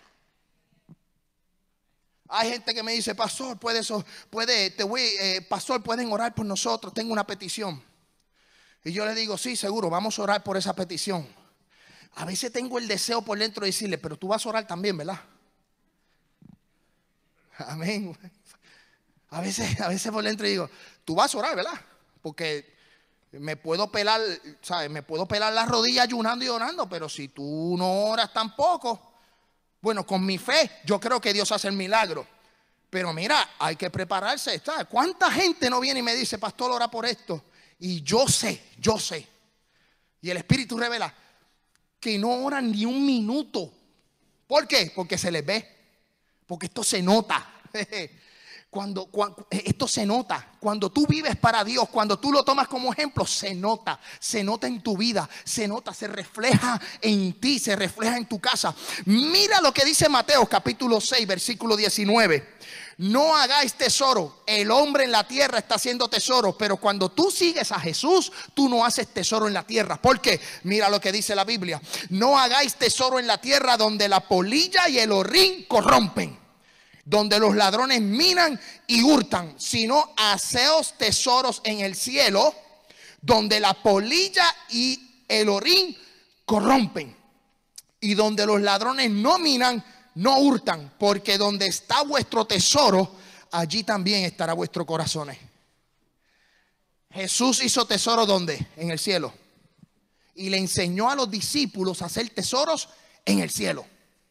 Hay gente que me dice: pastor, pastor, pueden orar por nosotros, tengo una petición. Y yo le digo: sí, seguro, vamos a orar por esa petición. A veces tengo el deseo por dentro de decirle: pero tú vas a orar también, ¿verdad? Amén. A veces por dentro digo, tú vas a orar, ¿verdad? Porque me puedo pelar, ¿sabes? Me puedo pelar las rodillas ayunando y orando, pero si tú no oras tampoco, bueno, con mi fe, yo creo que Dios hace el milagro. Pero mira, hay que prepararse. ¿Sabes? ¿Cuánta gente no viene y me dice, pastor, ora por esto? Y yo sé. Y el Espíritu revela que no oran ni un minuto. ¿Por qué? Porque se les ve. Porque esto se nota. Esto se nota. Cuando tú vives para Dios, cuando tú lo tomas como ejemplo, se nota en tu vida, se refleja en ti, se refleja en tu casa. Mira lo que dice Mateo capítulo 6 versículo 19. No hagáis tesoro. El hombre en la tierra está haciendo tesoro, pero cuando tú sigues a Jesús, tú no haces tesoro en la tierra. ¿Por qué? Mira lo que dice la Biblia. No hagáis tesoro en la tierra donde la polilla y el horrín corrompen, donde los ladrones minan y hurtan, sino haceos tesoros en el cielo, donde la polilla y el horrín corrompen, y donde los ladrones no minan, no hurtan, porque donde está vuestro tesoro, allí también estará vuestro corazón. Jesús hizo tesoro ¿dónde? En el cielo. Y le enseñó a los discípulos a hacer tesoros en el cielo.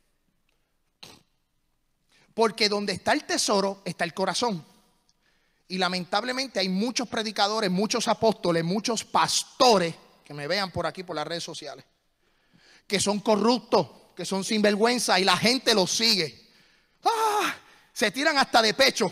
Porque donde está el tesoro está el corazón. Y lamentablemente hay muchos predicadores, muchos apóstoles, muchos pastores que me vean por aquí por las redes sociales, que son corruptos, que son sinvergüenza, y la gente los sigue. Se tiran hasta de pecho.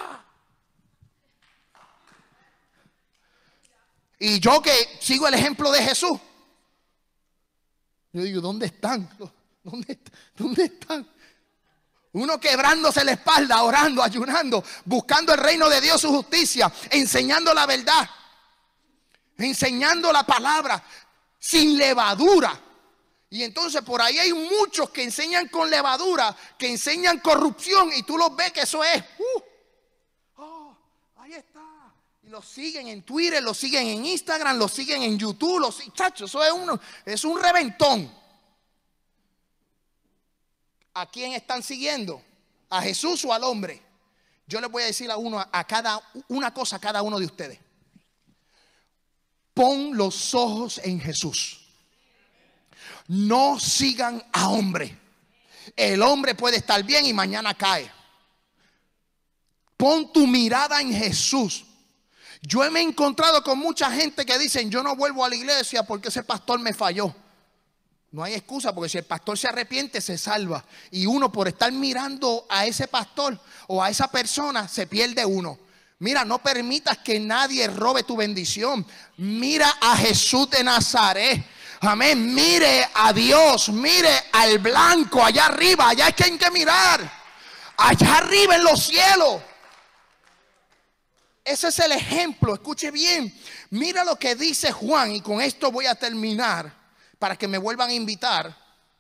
Y yo que sigo el ejemplo de Jesús, yo digo, ¿dónde están? ¿Dónde están? Uno quebrándose la espalda, orando, ayunando, buscando el reino de Dios, su justicia, enseñando la verdad, enseñando la palabra, sin levadura. Y entonces por ahí hay muchos que enseñan con levadura, que enseñan corrupción, y tú los ves que eso es, ahí está. Y los siguen en Twitter, los siguen en Instagram, los siguen en YouTube, chacho, eso es un reventón. ¿A quién están siguiendo? ¿A Jesús o al hombre? Yo les voy a decir una cosa a cada uno de ustedes. Pon los ojos en Jesús. No sigan a hombre. El hombre puede estar bien y mañana cae. Pon tu mirada en Jesús. Yo me he encontrado con mucha gente que dicen, yo no vuelvo a la iglesia porque ese pastor me falló. No hay excusa, porque si el pastor se arrepiente, se salva. Y uno, por estar mirando a ese pastor o a esa persona, se pierde uno. Mira, no permitas que nadie robe tu bendición. Mira a Jesús de Nazaret. Amén. Mire a Dios, mire al blanco allá arriba. Allá es que hay que mirar. Allá arriba en los cielos. Ese es el ejemplo. Escuche bien. Mira lo que dice Juan, y con esto voy a terminar, para que me vuelvan a invitar.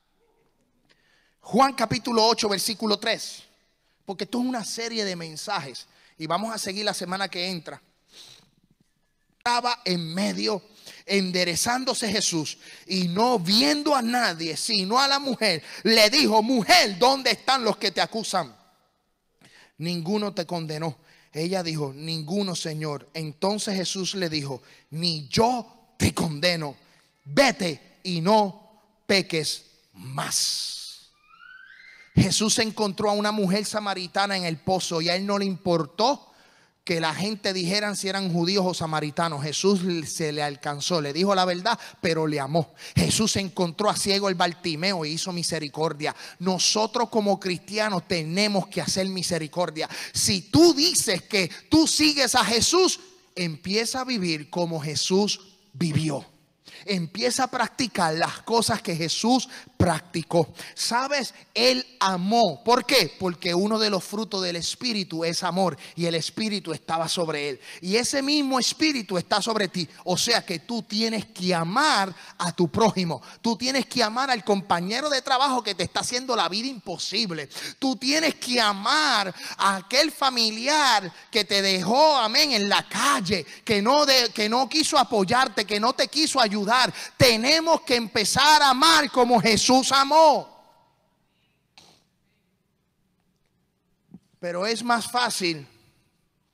Juan capítulo 8 versículo 3. Porque esto es una serie de mensajes, y vamos a seguir la semana que entra. Estaba en medio, enderezándose Jesús, y no viendo a nadie sino a la mujer, le dijo: mujer, ¿dónde están los que te acusan? Ninguno te condenó. Ella dijo: ninguno, Señor. Entonces Jesús le dijo: ni yo te condeno. Vete y no peques más. Jesús encontró a una mujer samaritana en el pozo, y a él no le importó que la gente dijeran si eran judíos o samaritanos. Jesús se le alcanzó, le dijo la verdad, pero le amó. Jesús encontró a ciego el Bartimeo y hizo misericordia. Nosotros como cristianos tenemos que hacer misericordia. Si tú dices que tú sigues a Jesús, empieza a vivir como Jesús vivió. Empieza a practicar las cosas que Jesús practicó. ¿Sabes? Él amó. ¿Por qué? Porque uno de los frutos del Espíritu es amor, y el Espíritu estaba sobre él, y ese mismo Espíritu está sobre ti. O sea que tú tienes que amar a tu prójimo. Tú tienes que amar al compañero de trabajo que te está haciendo la vida imposible. Tú tienes que amar a aquel familiar que te dejó, amén, en la calle, que no quiso apoyarte, que no te quiso ayudar. Tenemos que empezar a amar como Jesús amó. Pero es más fácil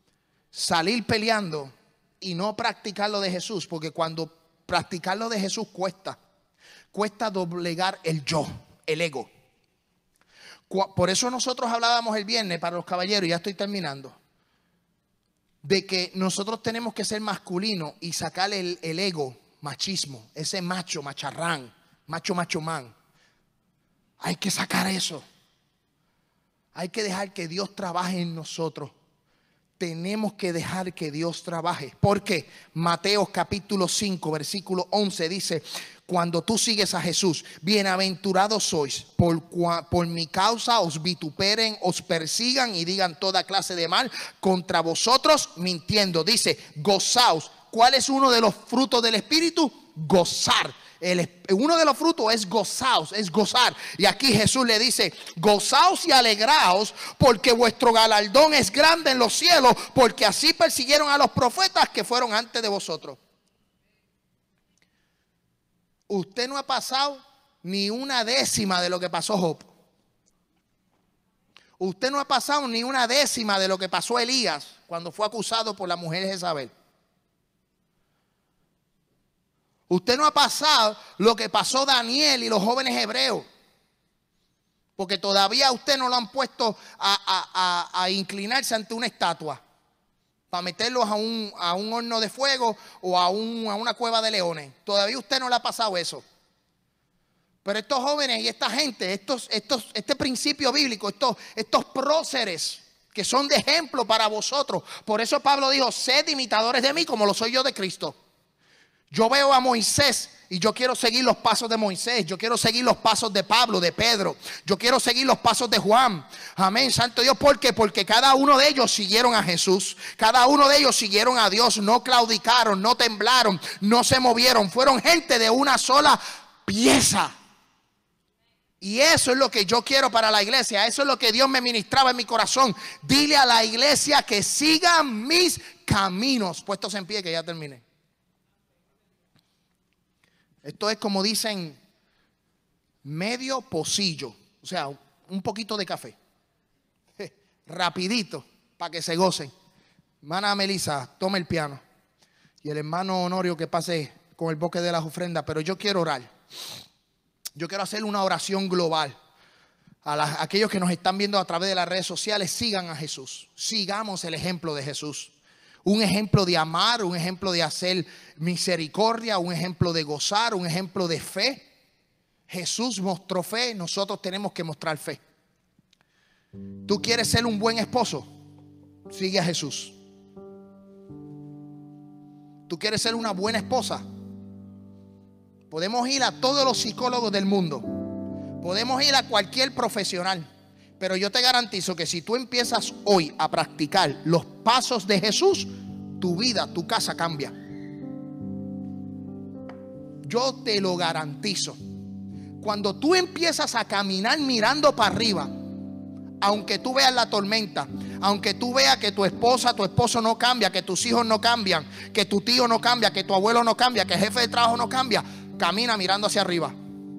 salir peleando y no practicar lo de Jesús, porque cuando practicar lo de Jesús cuesta doblegar el yo, el ego. Por eso nosotros hablábamos el viernes, para los caballeros, y ya estoy terminando, de que nosotros tenemos que ser masculinos y sacar el ego, machismo, ese macho, macharrán, macho man. Hay que sacar eso. Hay que dejar que Dios trabaje en nosotros. Tenemos que dejar que Dios trabaje. Porque Mateo capítulo 5 versículo 11 dice: cuando tú sigues a Jesús, bienaventurados sois, por mi causa os vituperen, os persigan y digan toda clase de mal contra vosotros, mintiendo. Dice, gozaos. ¿Cuál es uno de los frutos del Espíritu? Gozar. Uno de los frutos es gozaos, es gozar. Y aquí Jesús le dice: gozaos y alegraos, porque vuestro galardón es grande en los cielos, porque así persiguieron a los profetas que fueron antes de vosotros. Usted no ha pasado ni una décima de lo que pasó Job. Usted no ha pasado ni una décima de lo que pasó Elías cuando fue acusado por la mujer Jezabel. Usted no ha pasado lo que pasó Daniel y los jóvenes hebreos, porque todavía usted no lo han puesto a inclinarse ante una estatua para meterlos a un horno de fuego o a una cueva de leones. Todavía usted no le ha pasado eso. Pero estos jóvenes y esta gente, este principio bíblico, estos próceres que son de ejemplo para vosotros. Por eso Pablo dijo: sed imitadores de mí como lo soy yo de Cristo. Yo veo a Moisés y yo quiero seguir los pasos de Moisés. Yo quiero seguir los pasos de Pablo, de Pedro. Yo quiero seguir los pasos de Juan. Amén, santo Dios. ¿Por qué? Porque cada uno de ellos siguieron a Jesús. Cada uno de ellos siguieron a Dios. No claudicaron, no temblaron, no se movieron. Fueron gente de una sola pieza. Y eso es lo que yo quiero para la iglesia. Eso es lo que Dios me ministraba en mi corazón. Dile a la iglesia que sigan mis caminos. Puestos en pie, que ya terminé. Esto es, como dicen, medio pocillo. O sea, un poquito de café. Rapidito, para que se gocen. Hermana Melissa, tome el piano. Y el hermano Honorio que pase con el boque de las ofrendas. Pero yo quiero orar. Yo quiero hacer una oración global. A aquellos que nos están viendo a través de las redes sociales, sigan a Jesús. Sigamos el ejemplo de Jesús. Un ejemplo de amar, un ejemplo de hacer misericordia, un ejemplo de gozar, un ejemplo de fe. Jesús mostró fe, nosotros tenemos que mostrar fe. ¿Tú quieres ser un buen esposo? Sigue a Jesús. ¿Tú quieres ser una buena esposa? Podemos ir a todos los psicólogos del mundo. Podemos ir a cualquier profesional. Pero yo te garantizo que si tú empiezas hoy a practicar los pasos de Jesús, tu vida, tu casa cambia. Yo te lo garantizo. Cuando tú empiezas a caminar mirando para arriba, aunque tú veas la tormenta, aunque tú veas que tu esposa, tu esposo no cambia, que tus hijos no cambian, que tu tío no cambia, que tu abuelo no cambia, que el jefe de trabajo no cambia, camina mirando hacia arriba.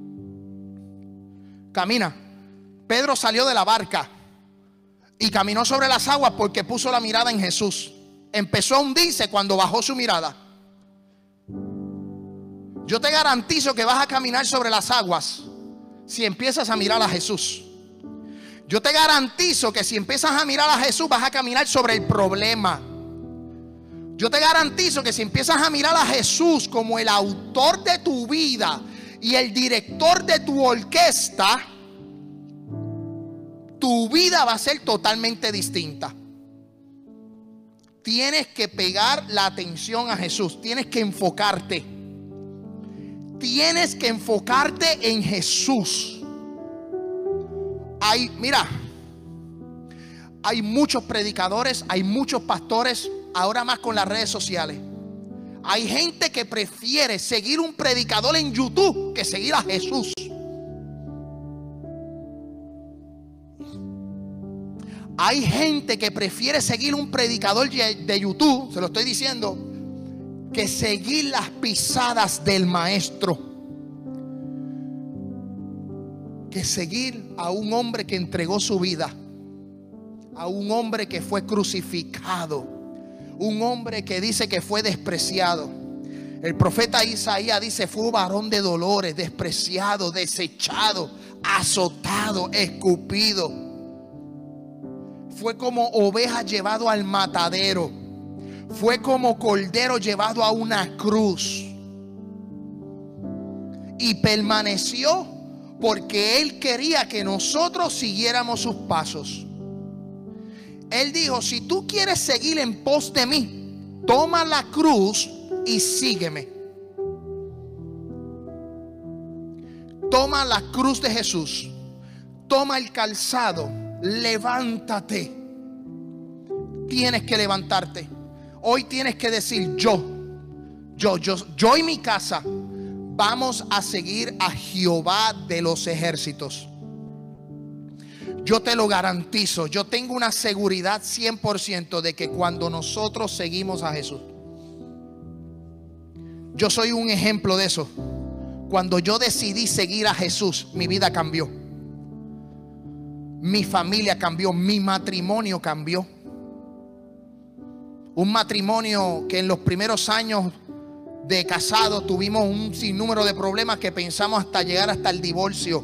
Camina. Pedro salió de la barca y caminó sobre las aguas porque puso la mirada en Jesús. Empezó a hundirse cuando bajó su mirada. Yo te garantizo que vas a caminar sobre las aguas si empiezas a mirar a Jesús. Yo te garantizo que si empiezas a mirar a Jesús, vas a caminar sobre el problema. Yo te garantizo que si empiezas a mirar a Jesús como el autor de tu vida y el director de tu orquesta, tu vida va a ser totalmente distinta. Tienes que pegar la atención a Jesús. Tienes que enfocarte. Tienes que enfocarte en Jesús. Hay muchos predicadores, hay muchos pastores, ahora más con las redes sociales. Hay gente que prefiere seguir un predicador en YouTube que seguir a Jesús. Hay gente que prefiere seguir un predicador de YouTube, se lo estoy diciendo, que seguir las pisadas del maestro. Que seguir a un hombre que entregó su vida, a un hombre que fue crucificado, Un hombre que dice que fue despreciado. El profeta Isaías dice: fue varón de dolores, despreciado, desechado, azotado, escupido. Fue como oveja llevado al matadero. Fue como cordero llevado a una cruz. Y permaneció porque Él quería que nosotros siguiéramos sus pasos. Él dijo: si tú quieres seguir en pos de mí, toma la cruz y sígueme. Toma la cruz de Jesús. Toma el calzado. Levántate. Tienes que levantarte. Hoy tienes que decir: yo y mi casa vamos a seguir a Jehová de los ejércitos. Yo te lo garantizo. Yo tengo una seguridad 100% de que cuando nosotros seguimos a Jesús, yo soy un ejemplo de eso. Cuando yo decidí seguir a Jesús, mi vida cambió. Mi familia cambió. Mi matrimonio cambió. Un matrimonio que en los primeros años de casado tuvimos un sinnúmero de problemas que pensamos hasta llegar hasta el divorcio,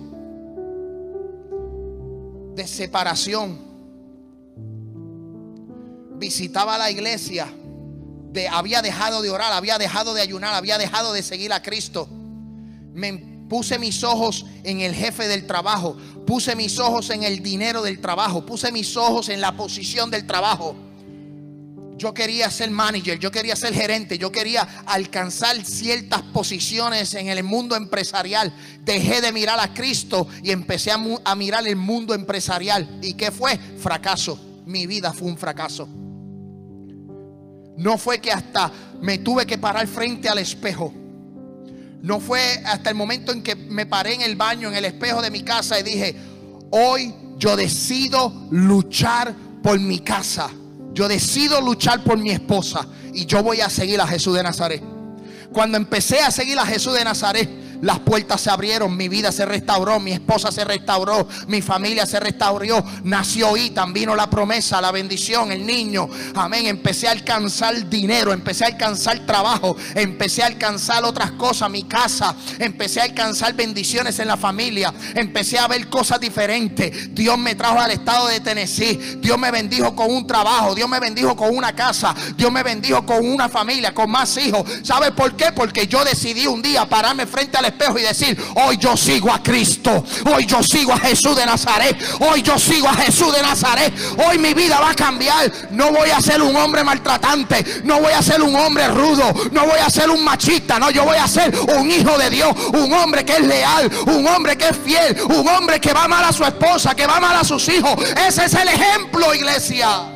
de separación. Visitaba la iglesia, había dejado de orar, había dejado de ayunar, había dejado de seguir a Cristo. Puse mis ojos en el jefe del trabajo, puse mis ojos en el dinero del trabajo, puse mis ojos en la posición del trabajo. Yo quería ser manager, yo quería ser gerente, yo quería alcanzar ciertas posiciones en el mundo empresarial. Dejé de mirar a Cristo y empecé a mirar el mundo empresarial. ¿Y qué fue? Fracaso. Mi vida fue un fracaso. No fue que hasta me tuve que parar frente al espejo. No fue hasta el momento en que me paré en el baño, en el espejo de mi casa, y dije: hoy yo decido luchar por mi casa. Yo decido luchar por mi esposa y yo voy a seguir a Jesús de Nazaret. Cuando empecé a seguir a Jesús de Nazaret, las puertas se abrieron, mi vida se restauró, mi esposa se restauró, mi familia se restauró, nació Ethan, vino la promesa, la bendición, el niño, amén. Empecé a alcanzar dinero, empecé a alcanzar trabajo, empecé a alcanzar otras cosas, mi casa, empecé a alcanzar bendiciones en la familia, empecé a ver cosas diferentes. Dios me trajo al estado de Tennessee, Dios me bendijo con un trabajo, Dios me bendijo con una casa, Dios me bendijo con una familia, con más hijos. ¿Sabe por qué? Porque yo decidí un día pararme frente al espejo y decir: hoy yo sigo a Cristo, hoy yo sigo a Jesús de Nazaret, hoy yo sigo a Jesús de Nazaret, hoy mi vida va a cambiar. No voy a ser un hombre maltratante, no voy a ser un hombre rudo, no voy a ser un machista, no, yo voy a ser un hijo de Dios, un hombre que es leal, un hombre que es fiel, un hombre que va a amar a su esposa, que va a amar a sus hijos. Ese es el ejemplo, iglesia.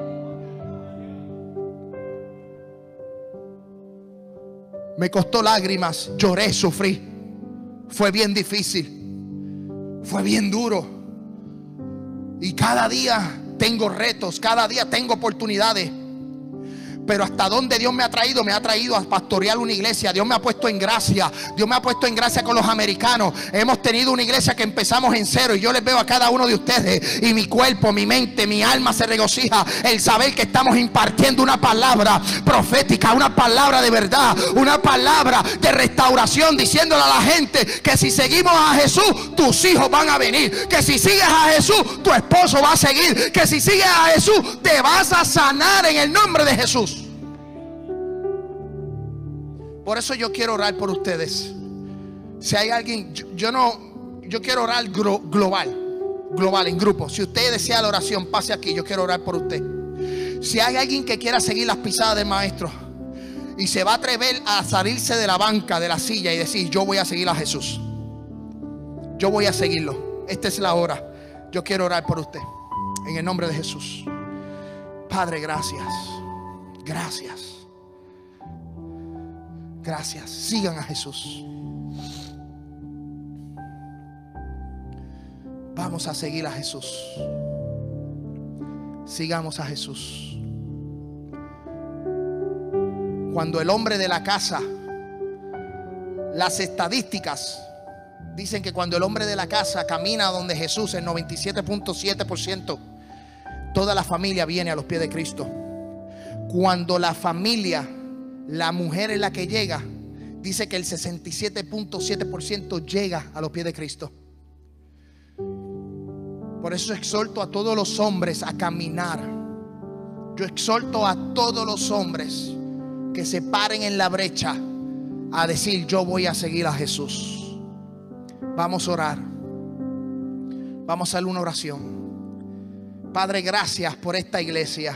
Me costó lágrimas, lloré, sufrí. Fue bien difícil, fue bien duro. Y cada día tengo retos, cada día tengo oportunidades. Pero hasta donde Dios me ha traído a pastorear una iglesia. Dios me ha puesto en gracia. Dios me ha puesto en gracia con los americanos. Hemos tenido una iglesia que empezamos en cero. Y yo les veo a cada uno de ustedes. Y mi cuerpo, mi mente, mi alma se regocija. El saber que estamos impartiendo una palabra profética. Una palabra de verdad. Una palabra de restauración. Diciéndole a la gente que si seguimos a Jesús, tus hijos van a venir. Que si sigues a Jesús, tu esposo va a seguir. Que si sigues a Jesús, te vas a sanar en el nombre de Jesús. Por eso yo quiero orar por ustedes. Si hay alguien, yo quiero orar global, en grupo. Si usted desea la oración, pase aquí, yo quiero orar por usted. Si hay alguien que quiera seguir las pisadas del maestro y se va a atrever a salirse de la banca, de la silla, y decir: yo voy a seguir a Jesús, yo voy a seguirlo, esta es la hora. Yo quiero orar por usted en el nombre de Jesús. Padre, gracias. Gracias. Gracias. Sigan a Jesús. Vamos a seguir a Jesús. Sigamos a Jesús. Cuando el hombre de la casa, las estadísticas dicen que cuando el hombre de la casa camina donde Jesús, el 97.7%, toda la familia viene a los pies de Cristo. cuando la familia, la mujer es la que llega, dice que el 67.7% llega a los pies de Cristo. Por eso exhorto a todos los hombres a caminar. Yo exhorto a todos los hombres que se paren en la brecha a decir: yo voy a seguir a Jesús. Vamos a orar. Vamos a hacer una oración. Padre, gracias por esta iglesia.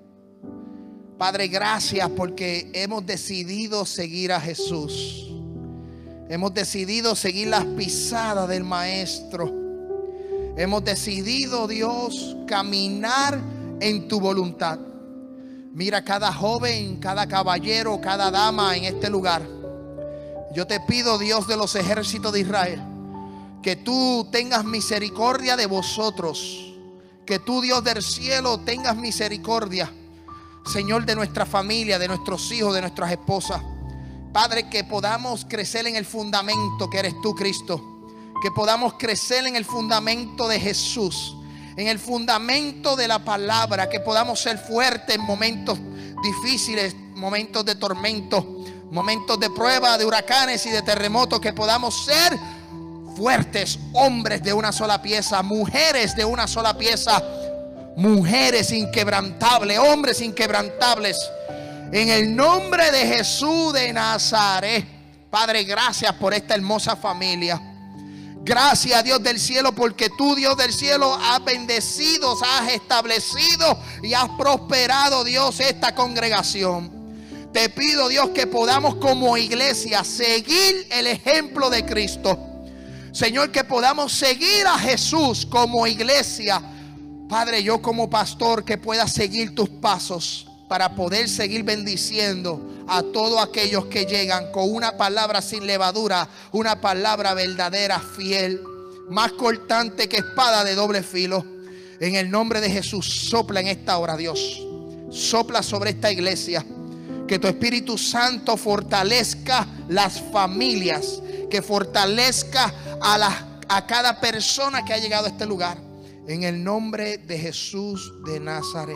Padre, gracias porque hemos decidido seguir a Jesús. Hemos decidido seguir las pisadas del Maestro. Hemos decidido, Dios, caminar en tu voluntad. Mira cada joven, cada caballero, cada dama en este lugar. Yo te pido, Dios de los ejércitos de Israel, que tú tengas misericordia de vosotros. Que tú, Dios del cielo, tengas misericordia, Señor, de nuestra familia, de nuestros hijos, de nuestras esposas. Padre, que podamos crecer en el fundamento que eres tú, Cristo. Que podamos crecer en el fundamento de Jesús, en el fundamento de la palabra. Que podamos ser fuertes en momentos difíciles, momentos de tormento, momentos de prueba, de huracanes y de terremotos. Que podamos ser fuertes, hombres de una sola pieza, mujeres de una sola pieza, mujeres inquebrantables, hombres inquebrantables, en el nombre de Jesús de Nazaret. Padre, gracias por esta hermosa familia. Gracias, Dios del cielo, porque tú, Dios del cielo, has bendecido, has establecido y has prosperado, Dios, esta congregación. Te pido, Dios, que podamos como iglesia seguir el ejemplo de Cristo. Señor, que podamos seguir a Jesús como iglesia. Padre, yo como pastor, que pueda seguir tus pasos para poder seguir bendiciendo a todos aquellos que llegan con una palabra sin levadura, una palabra verdadera, fiel, más cortante que espada de doble filo. En el nombre de Jesús, sopla en esta hora, Dios. Sopla sobre esta iglesia. Que tu Espíritu Santo fortalezca las familias, que fortalezca a cada persona que ha llegado a este lugar. En el nombre de Jesús de Nazaret.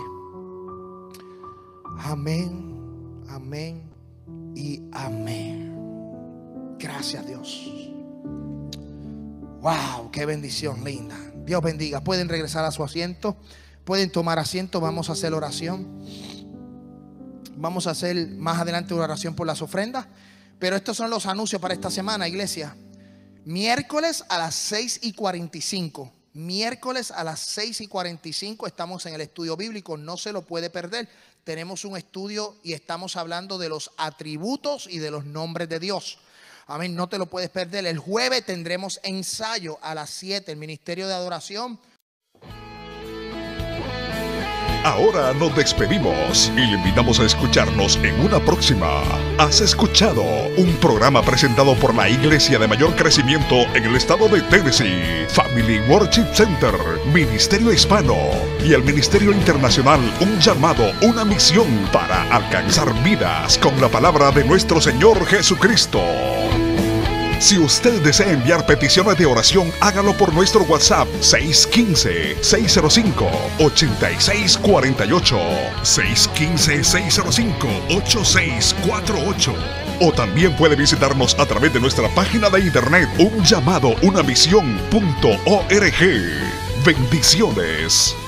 Amén, amén y amén. Gracias, Dios. Wow, qué bendición linda. Dios bendiga. Pueden regresar a su asiento. Pueden tomar asiento. Vamos a hacer oración. Vamos a hacer más adelante una oración por las ofrendas. Pero estos son los anuncios para esta semana, iglesia. Miércoles a las 6:45. Miércoles a las 6:45 estamos en el estudio bíblico. No se lo puede perder. Tenemos un estudio y estamos hablando de los atributos y de los nombres de Dios. Amén, no te lo puedes perder. El jueves tendremos ensayo a las 7, el ministerio de adoración. Ahora nos despedimos y le invitamos a escucharnos en una próxima. Has escuchado un programa presentado por la iglesia de mayor crecimiento en el estado de Tennessee, Family Worship Center, Ministerio Hispano y el Ministerio Internacional, un llamado, una misión para alcanzar vidas con la palabra de nuestro Señor Jesucristo. Si usted desea enviar peticiones de oración, hágalo por nuestro WhatsApp 615-605-8648, 615-605-8648. O también puede visitarnos a través de nuestra página de internet unllamadounamisión.org. Bendiciones.